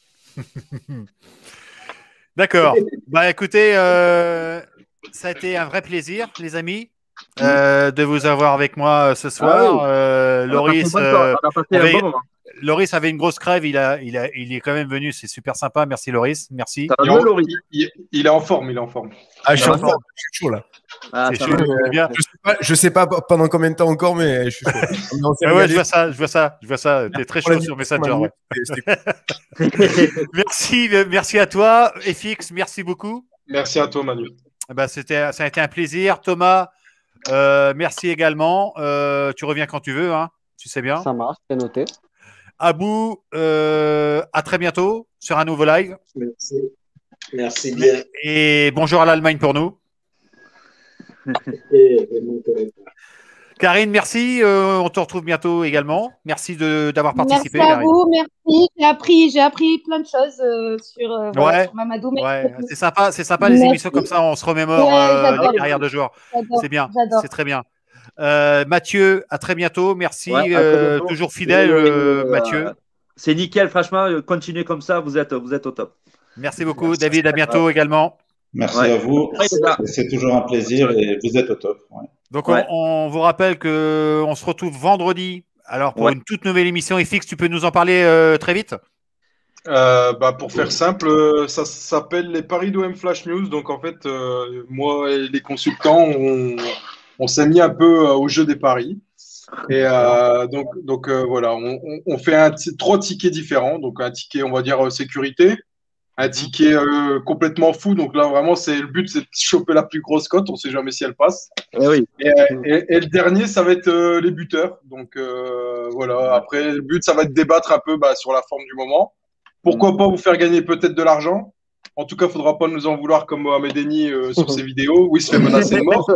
D'accord. Bah, écoutez, euh, ça a été un vrai plaisir, les amis. Euh, de vous avoir avec moi ce soir. Ah oui. euh, Loris, euh, avait, Loris avait une grosse crève, il, a, il, a, il est quand même venu, c'est super sympa. Merci Loris, merci. Il, en, Loris. Il, il est en forme, il est en forme. Ah, je suis en forme, je suis chaud là. Ah, chaud, euh, bien. Je sais pas, je sais pas pendant combien de temps encore, mais je suis chaud. Non, ah ouais, je vois ça, je vois ça, je vois ça. T'es très chaud sur Messenger. Ouais. Merci, merci à toi, F X, merci beaucoup. Merci à toi, Manu. Ben, c'était, ça a été un plaisir, Thomas. Euh, merci également. Euh, tu reviens quand tu veux, hein. Tu sais bien. Ça marche, c'est noté. Abou, euh, à très bientôt sur un nouveau live. Merci. Merci bien. Et bonjour à l'Allemagne pour nous. Karine, merci. Euh, on te retrouve bientôt également. Merci de, d'avoir participé. Merci à Karine. vous, merci. J'ai appris, j'ai appris plein de choses euh, sur, euh, voilà, ouais, sur Mamadou. Ouais. C'est sympa, c'est sympa les émissions comme ça, on se remémore ouais, euh, les carrières de joueurs. C'est bien, c'est très bien. Euh, Mathieu, à très bientôt. Merci. Ouais, euh, toujours fidèle, euh, Mathieu. Euh, c'est nickel, franchement. Continuez comme ça, vous êtes, vous êtes au top. Merci beaucoup, merci. David. À bientôt également. Merci ouais. à vous. C'est toujours un plaisir et vous êtes au top. Ouais. Donc, ouais. on, on vous rappelle qu'on se retrouve vendredi Alors, pour Ouais. une toute nouvelle émission F X, tu peux nous en parler euh, très vite? Euh, bah, pour faire simple, euh, ça s'appelle les Paris d'O M Flash News. Donc, en fait, euh, moi et les consultants, on, on s'est mis un peu euh, au jeu des paris. Et euh, donc, donc euh, voilà, on, on- on fait un ti- trois tickets différents. Donc, un ticket, on va dire, euh, sécurité, un ticket euh, complètement fou. Donc là, vraiment, c'est le but, c'est de choper la plus grosse cote. On sait jamais si elle passe. Eh oui. Et, et- et le dernier, ça va être euh, les buteurs. Donc euh, voilà, après, le but, ça va être de débattre un peu bah, sur la forme du moment. Pourquoi pas vous faire gagner peut-être de l'argent? En tout cas, il ne faudra pas nous en vouloir comme Mohamed Eni euh, sur ses vidéos où il se fait menacer de mort.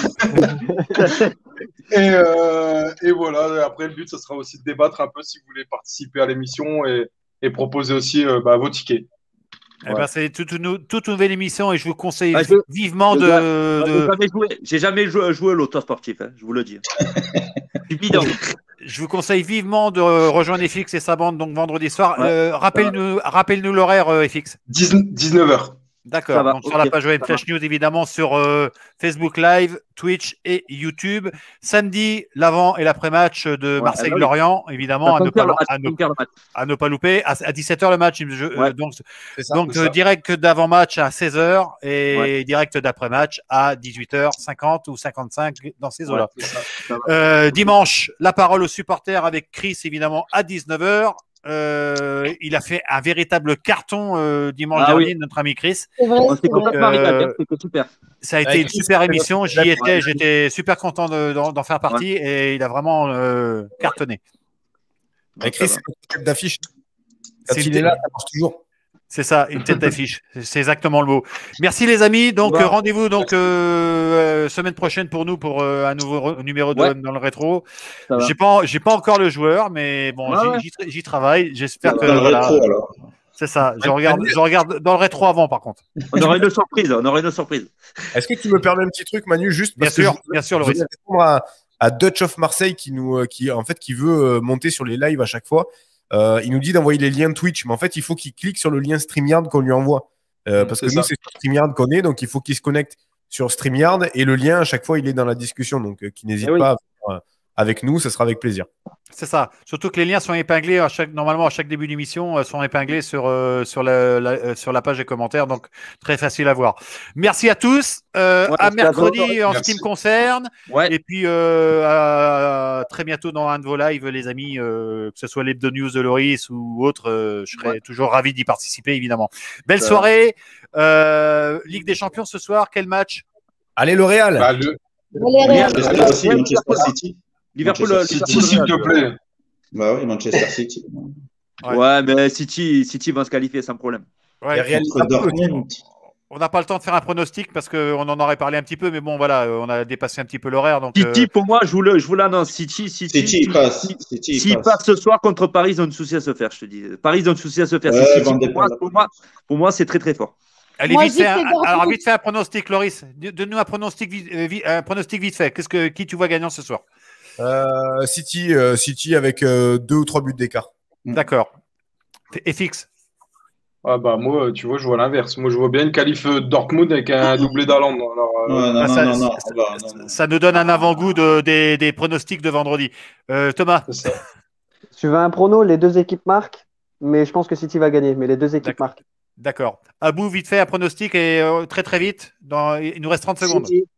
et, euh, et voilà, après, le but, ça sera aussi de débattre un peu si vous voulez participer à l'émission et, et proposer aussi euh, bah, vos tickets. Eh ben, c'est toute, une- toute nouvelle émission et je vous conseille Ah, je- vivement je de. dois- de- J'ai jamais joué, j'ai jamais joué, joué à l'auto sportif, hein, je vous le dis. C'est bidon. Je vous conseille vivement de rejoindre F X et sa bande donc vendredi soir. Ouais. Euh, rappelle-nous, rappelle-nous l'horaire euh, F X. dix-neuf heures. D'accord. Ça va, Donc ok. sur la page O M Ça Flash News évidemment sur euh, Facebook Live, Twitch et YouTube. Samedi, l'avant et l'après-match de Ouais, Marseille-Lorient évidemment à Ça ne, pas, compte le match, à, ne, compte le match. à ne pas louper. À, à dix-sept heures le match. je- euh, Ouais. donc C'est ça. donc c'est euh, ça. direct d'avant-match à seize heures et Ouais. direct d'après-match à dix-huit heures cinquante ou cinquante-cinq dans ces eaux-là. C'est ça. Euh, dimanche, la parole aux supporters avec Chris, évidemment, à dix-neuf heures. Euh, il a fait un véritable carton euh, dimanche Ah dernier, oui. notre ami Chris. C'est vrai, On s'est c'est vrai. complètement Euh, régalé, hein, c'était super. Ça a été Avec une Chris, super c'était émission. notre- J'y Ouais. étais, j'étais super content de- d'en d'en faire partie et il a vraiment euh, cartonné. Avec Chris, c'est une tête d'affiche. Quand C'est il une est là, tête- ça marche toujours. C'est ça, une tête d'affiche. C'est- C'est exactement le mot. Merci les amis. Donc Voilà. euh, rendez-vous donc euh, euh, semaine prochaine pour nous pour euh, un nouveau re- numéro de Ouais. dans le rétro. Ça va. J'ai pas, j'ai pas encore le joueur, mais bon, Ouais, j'y- ouais. j'y tra- j'y travaille. J'espère Dans que le voilà. rétro, alors. C'est ça. Je regarde, je regarde dans le rétro avant, par contre. On aurait une surprise, on aurait une surprise. Est-ce que tu me permets un petit truc, Manu, juste Bien parce que sûr, je- bien sûr, je Loris. voulais répondre à, à Dutch of Marseille qui nous, euh, qui en fait, qui veut euh, monter sur les lives à chaque fois. Euh, il nous dit d'envoyer les liens Twitch, mais en fait, il faut qu'il clique sur le lien StreamYard qu'on lui envoie. Euh, parce que c'est nous, ça. c'est sur StreamYard qu'on est, donc il faut qu'il se connecte sur StreamYard et le lien, à chaque fois, il est dans la discussion. Donc, euh, qu'il n'hésite Eh oui. pas à faire, euh, avec nous, ce sera avec plaisir. C'est ça. Surtout que les liens sont épinglés à chaque, normalement à chaque début d'émission, euh, sont épinglés sur euh, sur la, la- euh, sur la page des commentaires, donc très facile à voir. Merci à tous. Euh, Ouais, à merci à mercredi vous. en ce Merci. qui me concerne. Ouais. Et puis euh, à, à très bientôt dans un de vos lives, les amis, euh, que ce soit l'Hebdo News de Loris ou autre, euh, je serai Ouais. toujours ravi d'y participer, évidemment. Belle Ça- soirée. Euh, Ligue des Champions ce soir. Quel match? Allez, le Real. Bah, le... Valérie, Manchester aussi, Manchester City. Liverpool, Manchester Liverpool, City, s'il te Real. plaît. Bah oui, Manchester City. Ouais. Ouais, mais City, City va se qualifier sans problème. Ouais. Et Real Contre Dortmund. On n'a pas le temps de faire un pronostic parce qu'on en aurait parlé un petit peu, mais bon, voilà, euh, on a dépassé un petit peu l'horaire. Donc, City, euh, pour moi, je vous le- je vous l'annonce. City, City, City, il passe. City, il S'ils passe. passent ce soir contre Paris, ils ont une souci à se faire, je te dis. Paris, ils ont une souci à se faire. Ouais, C'est City, Van de pour, moi, Poel. pour, moi, pour moi, c'est très très fort. allez, Moi, vite je dis fait, que un, c'est Dortmund. alors vite fait un pronostic, Loris. Donne-nous un pronostic, vite- euh, vi- un pronostic vite fait. Qu'est-ce que, qui tu vois gagnant ce soir? Euh, City, euh, City avec euh, deux ou trois buts d'écart. Mm. D'accord. Et fixe. Ah bah moi, tu vois, je vois l'inverse. Moi, je vois bien une qualif euh, Dortmund avec un doublé d'Haaland. Alors, euh, Ouais, non, Ah, non, ça, non, non, ça- on va- non, non. Ça nous donne un avant-goût de- des, des pronostics de vendredi. Euh, Thomas. c'est ça. Tu veux un prono, les deux équipes marquent, mais je pense que City va gagner, mais les deux équipes D'accord. marquent. D'accord. Abou, vite fait un pronostic et euh, très très vite. Dans, il nous reste trente secondes. City,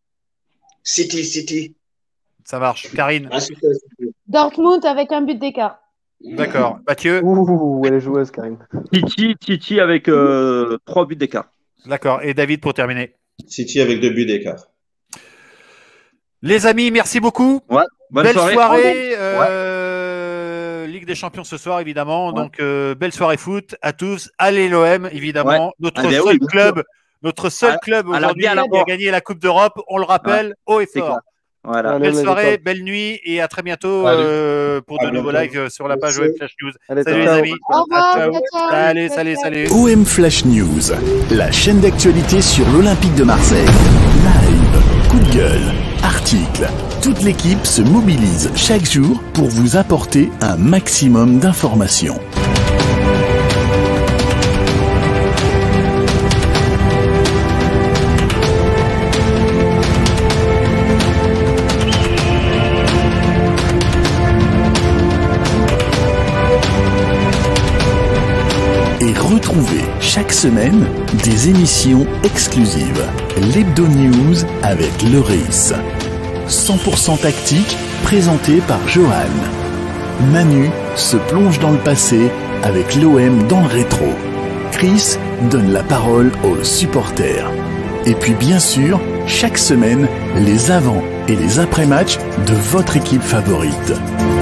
City, City. Ça marche. Karine. Manchester City. Dortmund avec un but d'écart. D'accord. Mathieu. Ouh, elle est joueuse, Karine. City, City avec euh, trois buts d'écart. D'accord. Et David pour terminer. City avec deux buts d'écart. Les amis, merci beaucoup. Ouais. Bonne belle soirée. soirée. euh, Ligue des Champions ce soir, évidemment. Ouais. Donc, euh, belle soirée foot à tous. Allez l'O M, évidemment. Ouais. Notre Ah, ben seul oui, bien club, sûr. notre seul À- club à la aujourd'hui vie, à la qui a mort. gagné la Coupe d'Europe. On le rappelle, haut et C'est fort. clair. Voilà. Allez, Belle les soirée, étoiles. belle nuit et à très bientôt Allez. euh, pour de À nouveaux bientôt. lives euh, sur la page Merci. Web Flash News. Allez, Salut les ciao. amis. Au revoir. Ciao. ciao, ciao. Allez, Ciao, salut, ciao. salut. O M Flash News, la chaîne d'actualité sur l'Olympique de Marseille. Live, coup de gueule, articles. Toute l'équipe se mobilise chaque jour pour vous apporter un maximum d'informations. chaque semaine, des émissions exclusives. L'Hebdo News avec Loris. cent pour cent tactique, présenté par Johan. Manu se plonge dans le passé avec l'O M dans le rétro. Chris donne la parole aux supporters. Et puis bien sûr, chaque semaine, les avant- et les après-matchs de votre équipe favorite.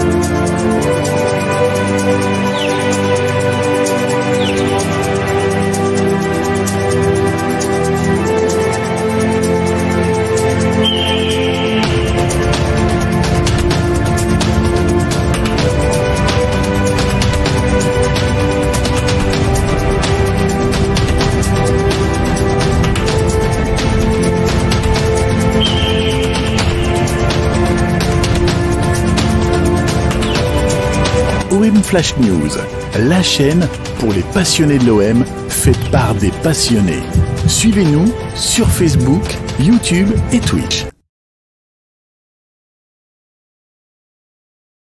O M Flash News, la chaîne pour les passionnés de l'O M, faite par des passionnés. Suivez-nous sur Facebook, YouTube et Twitch.